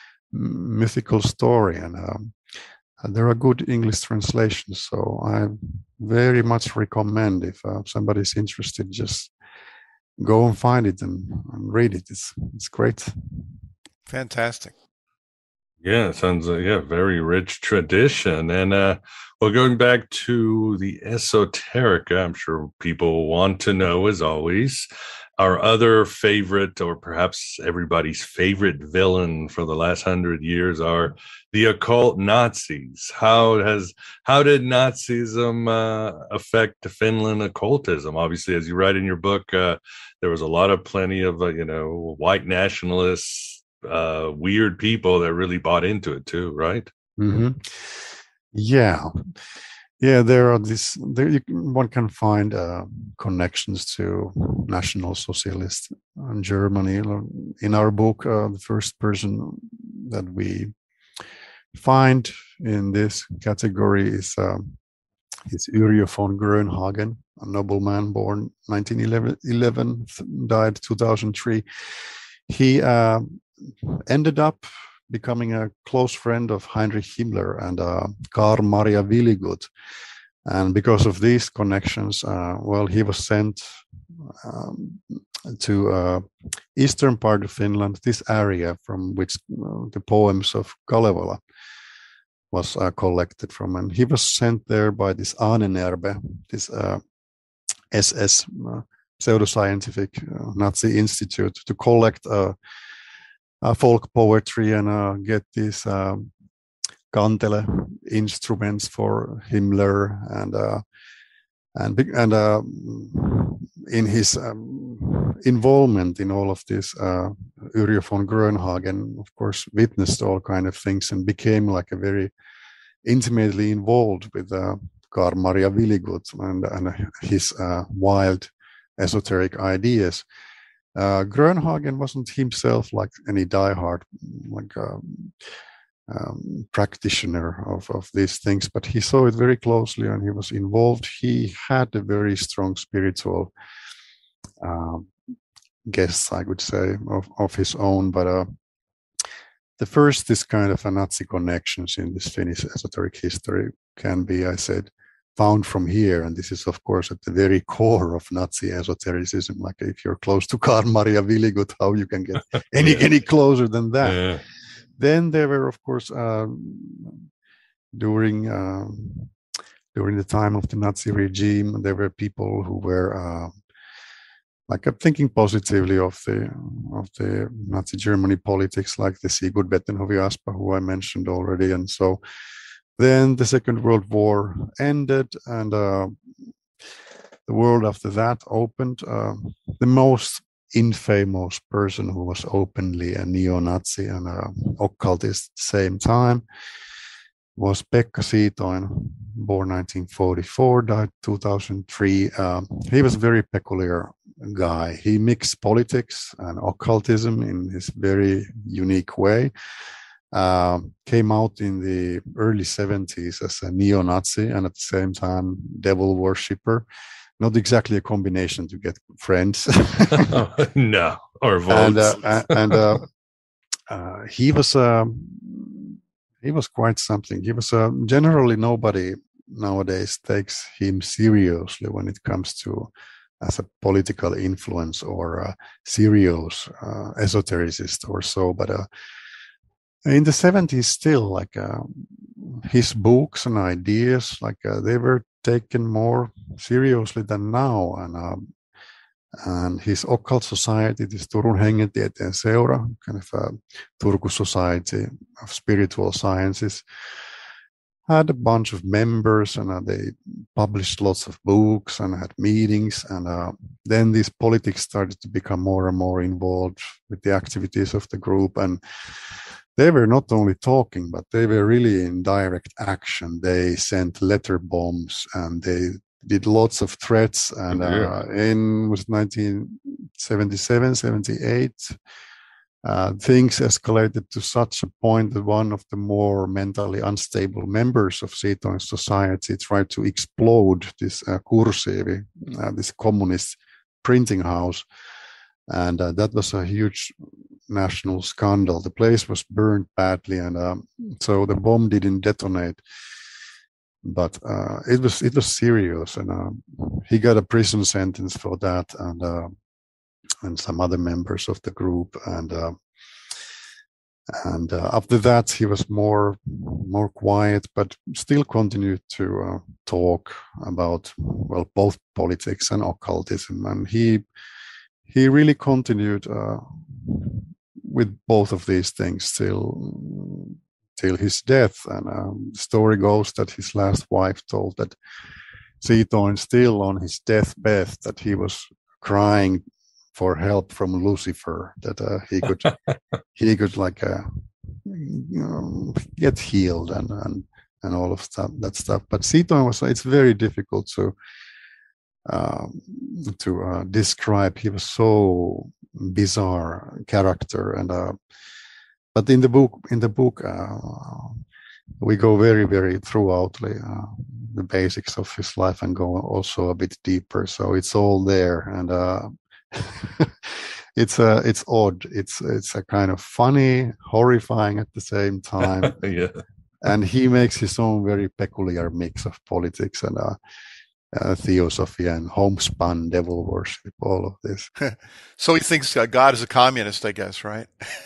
mythical story, and, um, and there are good English translations. So I very much recommend if uh, somebody's interested, just go and find it and, and read it. It's it's great. Fantastic. Yeah, it sounds like yeah, very rich tradition. And uh, well, going back to the esoterica, I'm sure people want to know, as always, our other favorite, or perhaps everybody's favorite villain for the last hundred years, are the occult Nazis. How has how did Nazism uh, affect Finland occultism? Obviously, as you write in your book, uh, there was a lot of plenty of uh, you know white nationalists. Uh, weird people that really bought into it too, right? Mm-hmm. Yeah, yeah. There are this. There you, one can find uh, connections to National Socialist in Germany. In our book, uh, the first person that we find in this category is uh, is Yrjö von Grönhagen, a nobleman born nineteen eleven, died two thousand three. He uh, ended up becoming a close friend of Heinrich Himmler and uh, Karl Maria Willigut. And because of these connections, uh, well, he was sent um, to uh, eastern part of Finland, this area from which uh, the poems of Kalevala was uh, collected from. And he was sent there by this Ahnenerbe, this uh, S S uh, pseudoscientific uh, Nazi institute, to collect uh, uh, folk poetry and uh, get these um, kantele instruments for Himmler, and uh, and and uh, in his um, involvement in all of this, uh, Yrjö von Grönhagen, of course, witnessed all kind of things and became like a very intimately involved with uh, Karl Maria Willigut and, and his uh, wild esoteric ideas. Uh, Grönhagen wasn't himself like any diehard like um, um, practitioner of, of these things, but he saw it very closely and he was involved. He had a very strong spiritual uh, guess, I would say, of, of his own. But uh, the first this kind of a Nazi connections in this Finnish esoteric history can be, I said, found from here, and this is of course at the very core of Nazi esotericism. Like if you're close to Karl Maria Willigut, how you can get any yeah. any closer than that? Yeah. Then there were of course um, during um, during the time of the Nazi regime. There were people who were uh, like uh, thinking positively of the of the Nazi Germany politics, like the Sigurd Bettenhovi-Aspa, who I mentioned already. And so then the Second World War ended, and uh, the world after that opened. Uh, the most infamous person who was openly a neo-Nazi and a occultist at the same time was Pekka Siitoinen, born nineteen forty-four, died two thousand three. Uh, he was a very peculiar guy. He mixed politics and occultism in his very unique way. Uh, came out in the early seventies as a neo-Nazi and at the same time devil worshipper. Not exactly a combination to get friends. No, or votes. And, uh, and uh, uh, he was um, he was quite something. He was uh, generally nobody nowadays takes him seriously when it comes to as a political influence or a serious uh, esotericist or so. But uh, in the seventies, still like uh, his books and ideas, like uh, they were taken more seriously than now, and um, and his occult society, this Turun Hengentieteen Seura, kind of a Turku Society of Spiritual Sciences, had a bunch of members, and uh, they published lots of books and had meetings, and uh, then these politics started to become more and more involved with the activities of the group, and they were not only talking, but they were really in direct action. They sent letter bombs and they did lots of threats. And uh, in was nineteen seventy-seven, seventy-eight, uh, things escalated to such a point that one of the more mentally unstable members of Siitoinen society tried to explode this uh, Kursiivi, uh, this communist printing house. And uh, that was a huge national scandal. The place was burned badly, and um, so the bomb didn't detonate. But uh, it was it was serious, and uh, he got a prison sentence for that, and uh, and some other members of the group. And uh, and uh, after that, he was more more quiet, but still continued to uh, talk about well both politics and occultism, and he. He really continued uh, with both of these things till till his death. And um, the story goes that his last wife told that Siitoinen, still on his deathbed, that he was crying for help from Lucifer, that uh, he could he could like uh, you know, get healed and and and all of stuff, that stuff. But Siitoinen was it's very difficult to. Um, to uh, describe. He was so bizarre character, and uh, but in the book, in the book, uh, we go very, very throughoutly uh, the basics of his life and go also a bit deeper. So it's all there, and uh, it's a uh, it's odd. It's it's a kind of funny, horrifying at the same time. Yeah, and he makes his own very peculiar mix of politics and. Uh, Uh, theosophy and homespun devil worship, all of this. So he thinks uh, God is a communist, I guess, right?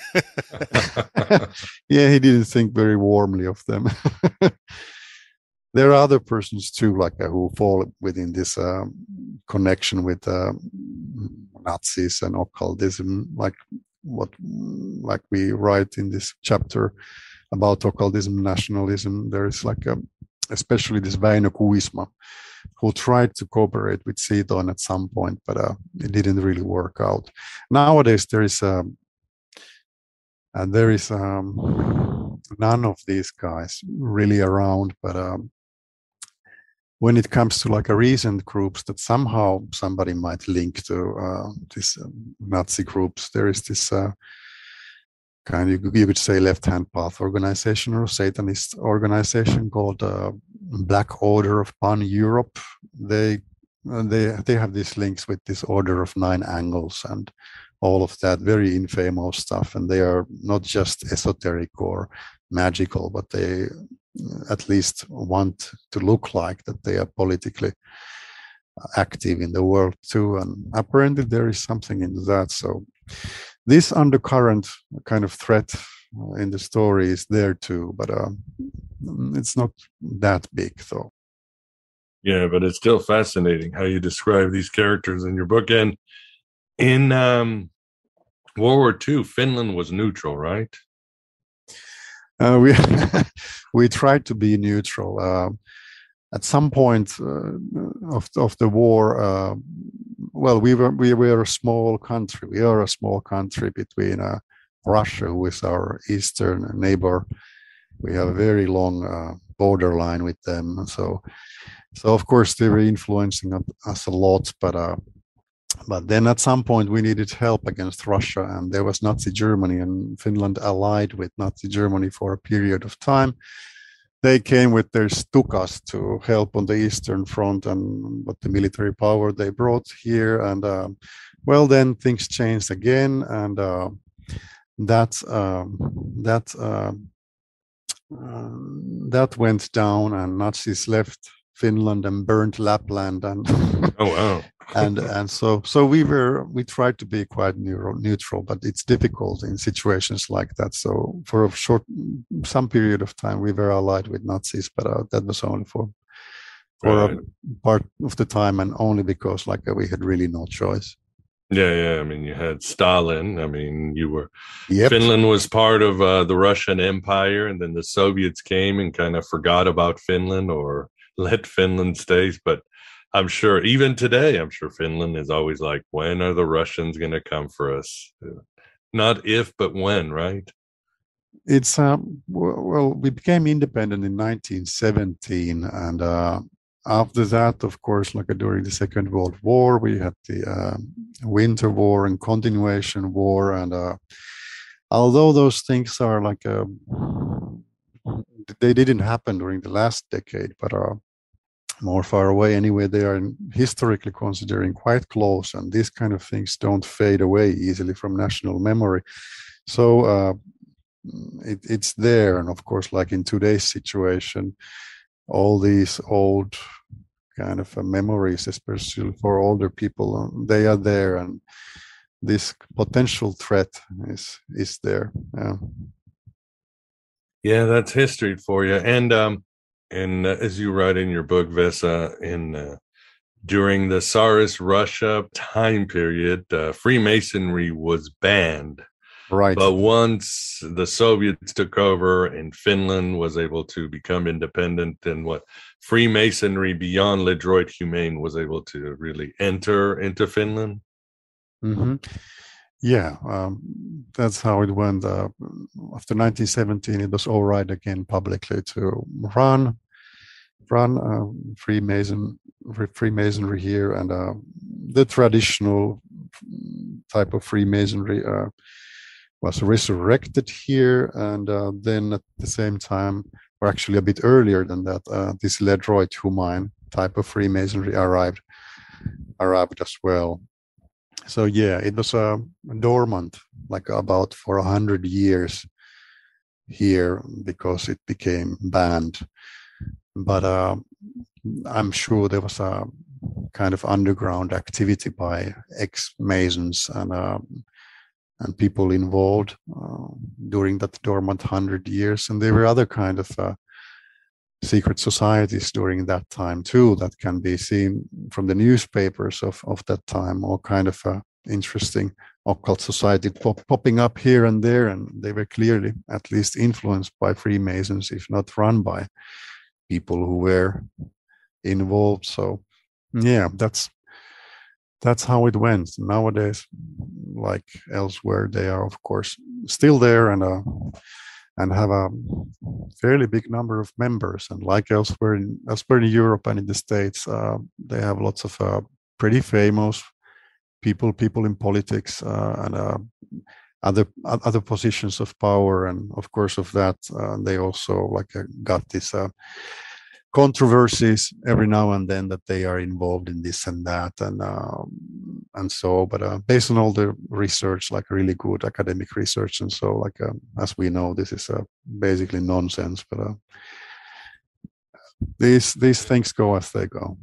Yeah, he didn't think very warmly of them. There are other persons too, like uh, who fall within this um, connection with uh, Nazis and occultism, like what, like we write in this chapter about occultism, nationalism. There is like a, especially this Väinö Kuisma, who tried to cooperate with Siitoinen at some point, but uh, it didn't really work out. Nowadays, there is a, uh, there is um, none of these guys really around. But um, when it comes to like a recent groups that somehow somebody might link to uh, these uh, Nazi groups, there is this uh, kind of, you could say, left-hand path organization or Satanist organization called uh, Black Order of Pan-Europe. They they they have these links with this Order of Nine Angles and all of that very infamous stuff. And they are not just esoteric or magical, but they at least want to look like that they are politically active in the world too. And apparently there is something in that. So this undercurrent kind of threat in the story is there too, but uh, it's not that big though. Yeah, but it's still fascinating how you describe these characters in your book. And in um, World War Two, Finland was neutral, right? Uh, we we tried to be neutral. Uh, at some point uh, of of the war, uh, well, we were we were a small country. We are a small country between uh, Russia, who is our eastern neighbor. We have a very long uh, borderline with them, so so of course they were influencing us a lot. But uh, but then at some point we needed help against Russia, and there was Nazi Germany, and Finland allied with Nazi Germany for a period of time. They came with their Stukas to help on the Eastern Front, and what the military power they brought here. And uh, well, then things changed again, and uh, that uh, that uh, uh, that went down, and Nazis left Finland and burned Lapland, and oh wow. and and so so we were we tried to be quite neutral, neutral, but it's difficult in situations like that. So for a short some period of time we were allied with Nazis, but uh, that was only for for right. a part of the time, and only because like we had really no choice. Yeah, yeah. I mean, you had Stalin. I mean, you were yep. Finland was part of uh, the Russian Empire, and then the Soviets came and kind of forgot about Finland or let Finland stay. But I'm sure even today, I'm sure Finland is always like, when are the Russians going to come for us? Not if, but when, right? It's, um, well, we became independent in nineteen seventeen. And uh, after that, of course, like during the Second World War, we had the uh, Winter War and Continuation War. And uh, although those things are like, uh, they didn't happen during the last decade, but uh, more far away anyway, they are historically considering quite close, and these kind of things don't fade away easily from national memory. So uh, it, it's there, and of course, like in today's situation, all these old kind of uh, memories, especially for older people, they are there, and this potential threat is is there. Yeah, yeah, that's history for you. And um And uh, as you write in your book, Vesa, in uh, during the Tsarist Russia time period, uh, Freemasonry was banned. Right. But once the Soviets took over and Finland was able to become independent, and what Freemasonry beyond Le Droit Humain was able to really enter into Finland. Mm-hmm. Yeah, um, that's how it went. Uh, after nineteen seventeen, it was all right again publicly to run, run uh, Freemason, Freemasonry here, and uh, the traditional type of Freemasonry uh, was resurrected here. And uh, then at the same time, or actually a bit earlier than that, uh, this Le Droit Humain type of Freemasonry arrived, arrived as well. So yeah, it was uh, dormant, like about for a hundred years here, because it became banned. But uh, I'm sure there was a kind of underground activity by ex-Masons and uh, and people involved uh, during that dormant hundred years, and there were other kind of uh, secret societies during that time too, that can be seen from the newspapers of, of that time, all kind of uh, interesting occult society pop, popping up here and there, and they were clearly at least influenced by Freemasons, if not run by people who were involved. So yeah, that's that's how it went. Nowadays, like elsewhere, they are of course still there, and uh, and have a fairly big number of members. And like elsewhere in, elsewhere in Europe and in the States, uh, they have lots of uh, pretty famous people, people in politics uh, and uh, other other positions of power. And of course, of that, uh, they also like uh, got this uh, controversies every now and then that they are involved in this and that, and um, and so. But uh, based on all the research, like really good academic research, and so, like uh, as we know, this is uh, basically nonsense. But uh, these these things go as they go.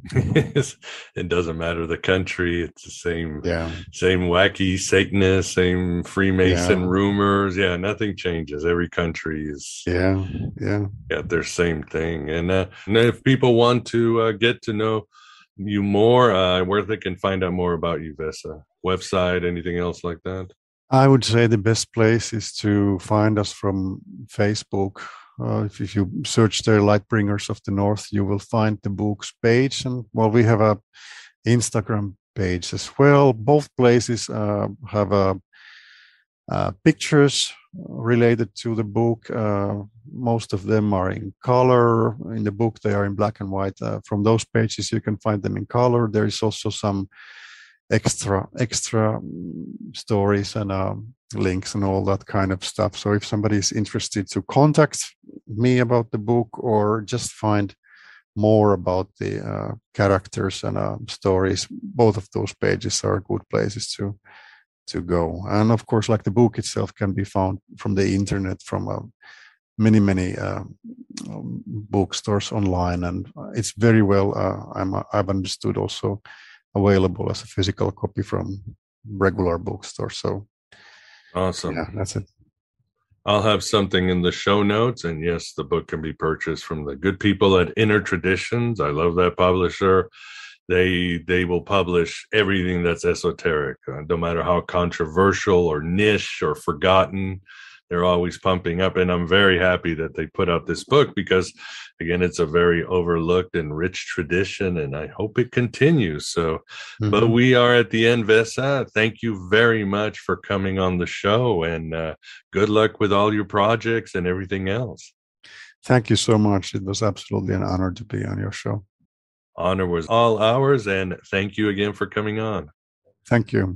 It doesn't matter the country. It's the same, yeah, same wacky Satanist, same Freemason yeah. rumors. Yeah, nothing changes. Every country is yeah, yeah, got their same thing. And, uh, and if people want to uh, get to know you more, uh, where they can find out more about you, Vesa, website, anything else like that? I would say the best place is to find us from Facebook. Uh, if, if you search there, Lightbringers of the North, you will find the books page. And well, we have a Instagram page as well. Both places uh, have uh, uh, pictures related to the book. Uh, most of them are in color. In the book, they are in black and white. Uh, from those pages, you can find them in color. There is also some extra extra stories and uh, links and all that kind of stuff. So if somebody is interested to contact me about the book or just find more about the uh, characters and uh, stories, both of those pages are good places to to go. And of course, like the book itself can be found from the internet, from uh, many many uh, bookstores online, and it's very well uh, I'm I've understood also available as a physical copy from regular bookstores. So awesome. Yeah, that's it. I'll have something in the show notes, and yes, the book can be purchased from the good people at Inner Traditions. I love that publisher. They they will publish everything that's esoteric, uh, no matter how controversial or niche or forgotten. They're always pumping up, and I'm very happy that they put out this book because, again, it's a very overlooked and rich tradition, and I hope it continues. So, mm-hmm. But we are at the end, Vesa. Thank you very much for coming on the show, and uh, good luck with all your projects and everything else. Thank you so much. It was absolutely an honor to be on your show. Honor was all ours, and thank you again for coming on. Thank you.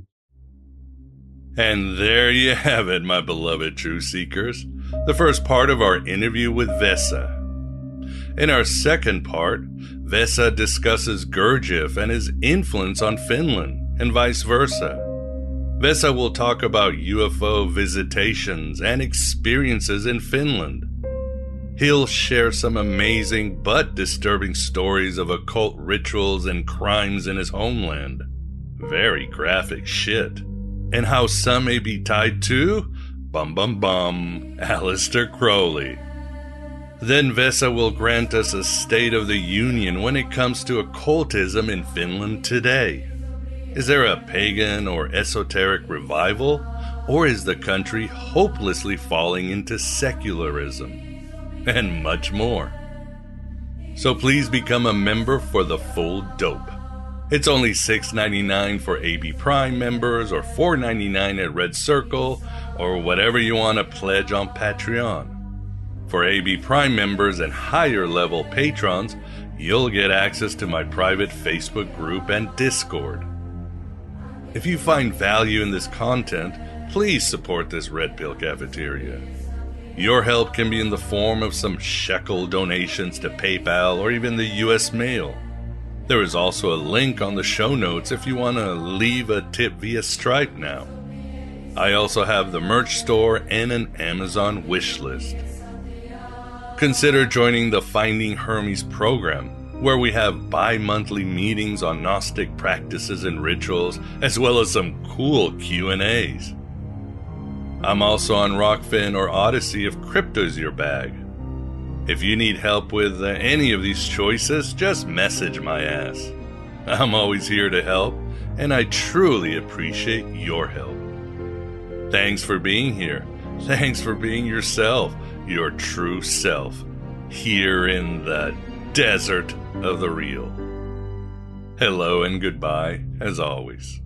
And there you have it, my beloved truth seekers. The first part of our interview with Vesa. In our second part, Vesa discusses Gurdjieff and his influence on Finland, and vice versa. Vesa will talk about U F O visitations and experiences in Finland. He'll share some amazing but disturbing stories of occult rituals and crimes in his homeland. Very graphic shit. And how some may be tied to, bum bum bum, Aleister Crowley. Then Vesa will grant us a State of the Union when it comes to occultism in Finland today. Is there a pagan or esoteric revival, or is the country hopelessly falling into secularism? And much more. So please become a member for the full dope. It's only six ninety-nine for A B Prime members, or four ninety-nine at Red Circle, or whatever you want to pledge on Patreon. For A B Prime members and higher level patrons, you'll get access to my private Facebook group and Discord. If you find value in this content, please support this Red Pill Cafeteria. Your help can be in the form of some shekel donations to PayPal or even the U S mail. There is also a link on the show notes if you want to leave a tip via Stripe now. I also have the merch store and an Amazon wish list. Consider joining the Finding Hermes program, where we have bi-monthly meetings on Gnostic practices and rituals, as well as some cool Q and A's. I'm also on Rockfin or Odyssey if crypto's your bag. If you need help with uh, any of these choices, just message my ass. I'm always here to help, and I truly appreciate your help. Thanks for being here. Thanks for being yourself, your true self, here in the desert of the real. Hello and goodbye, as always.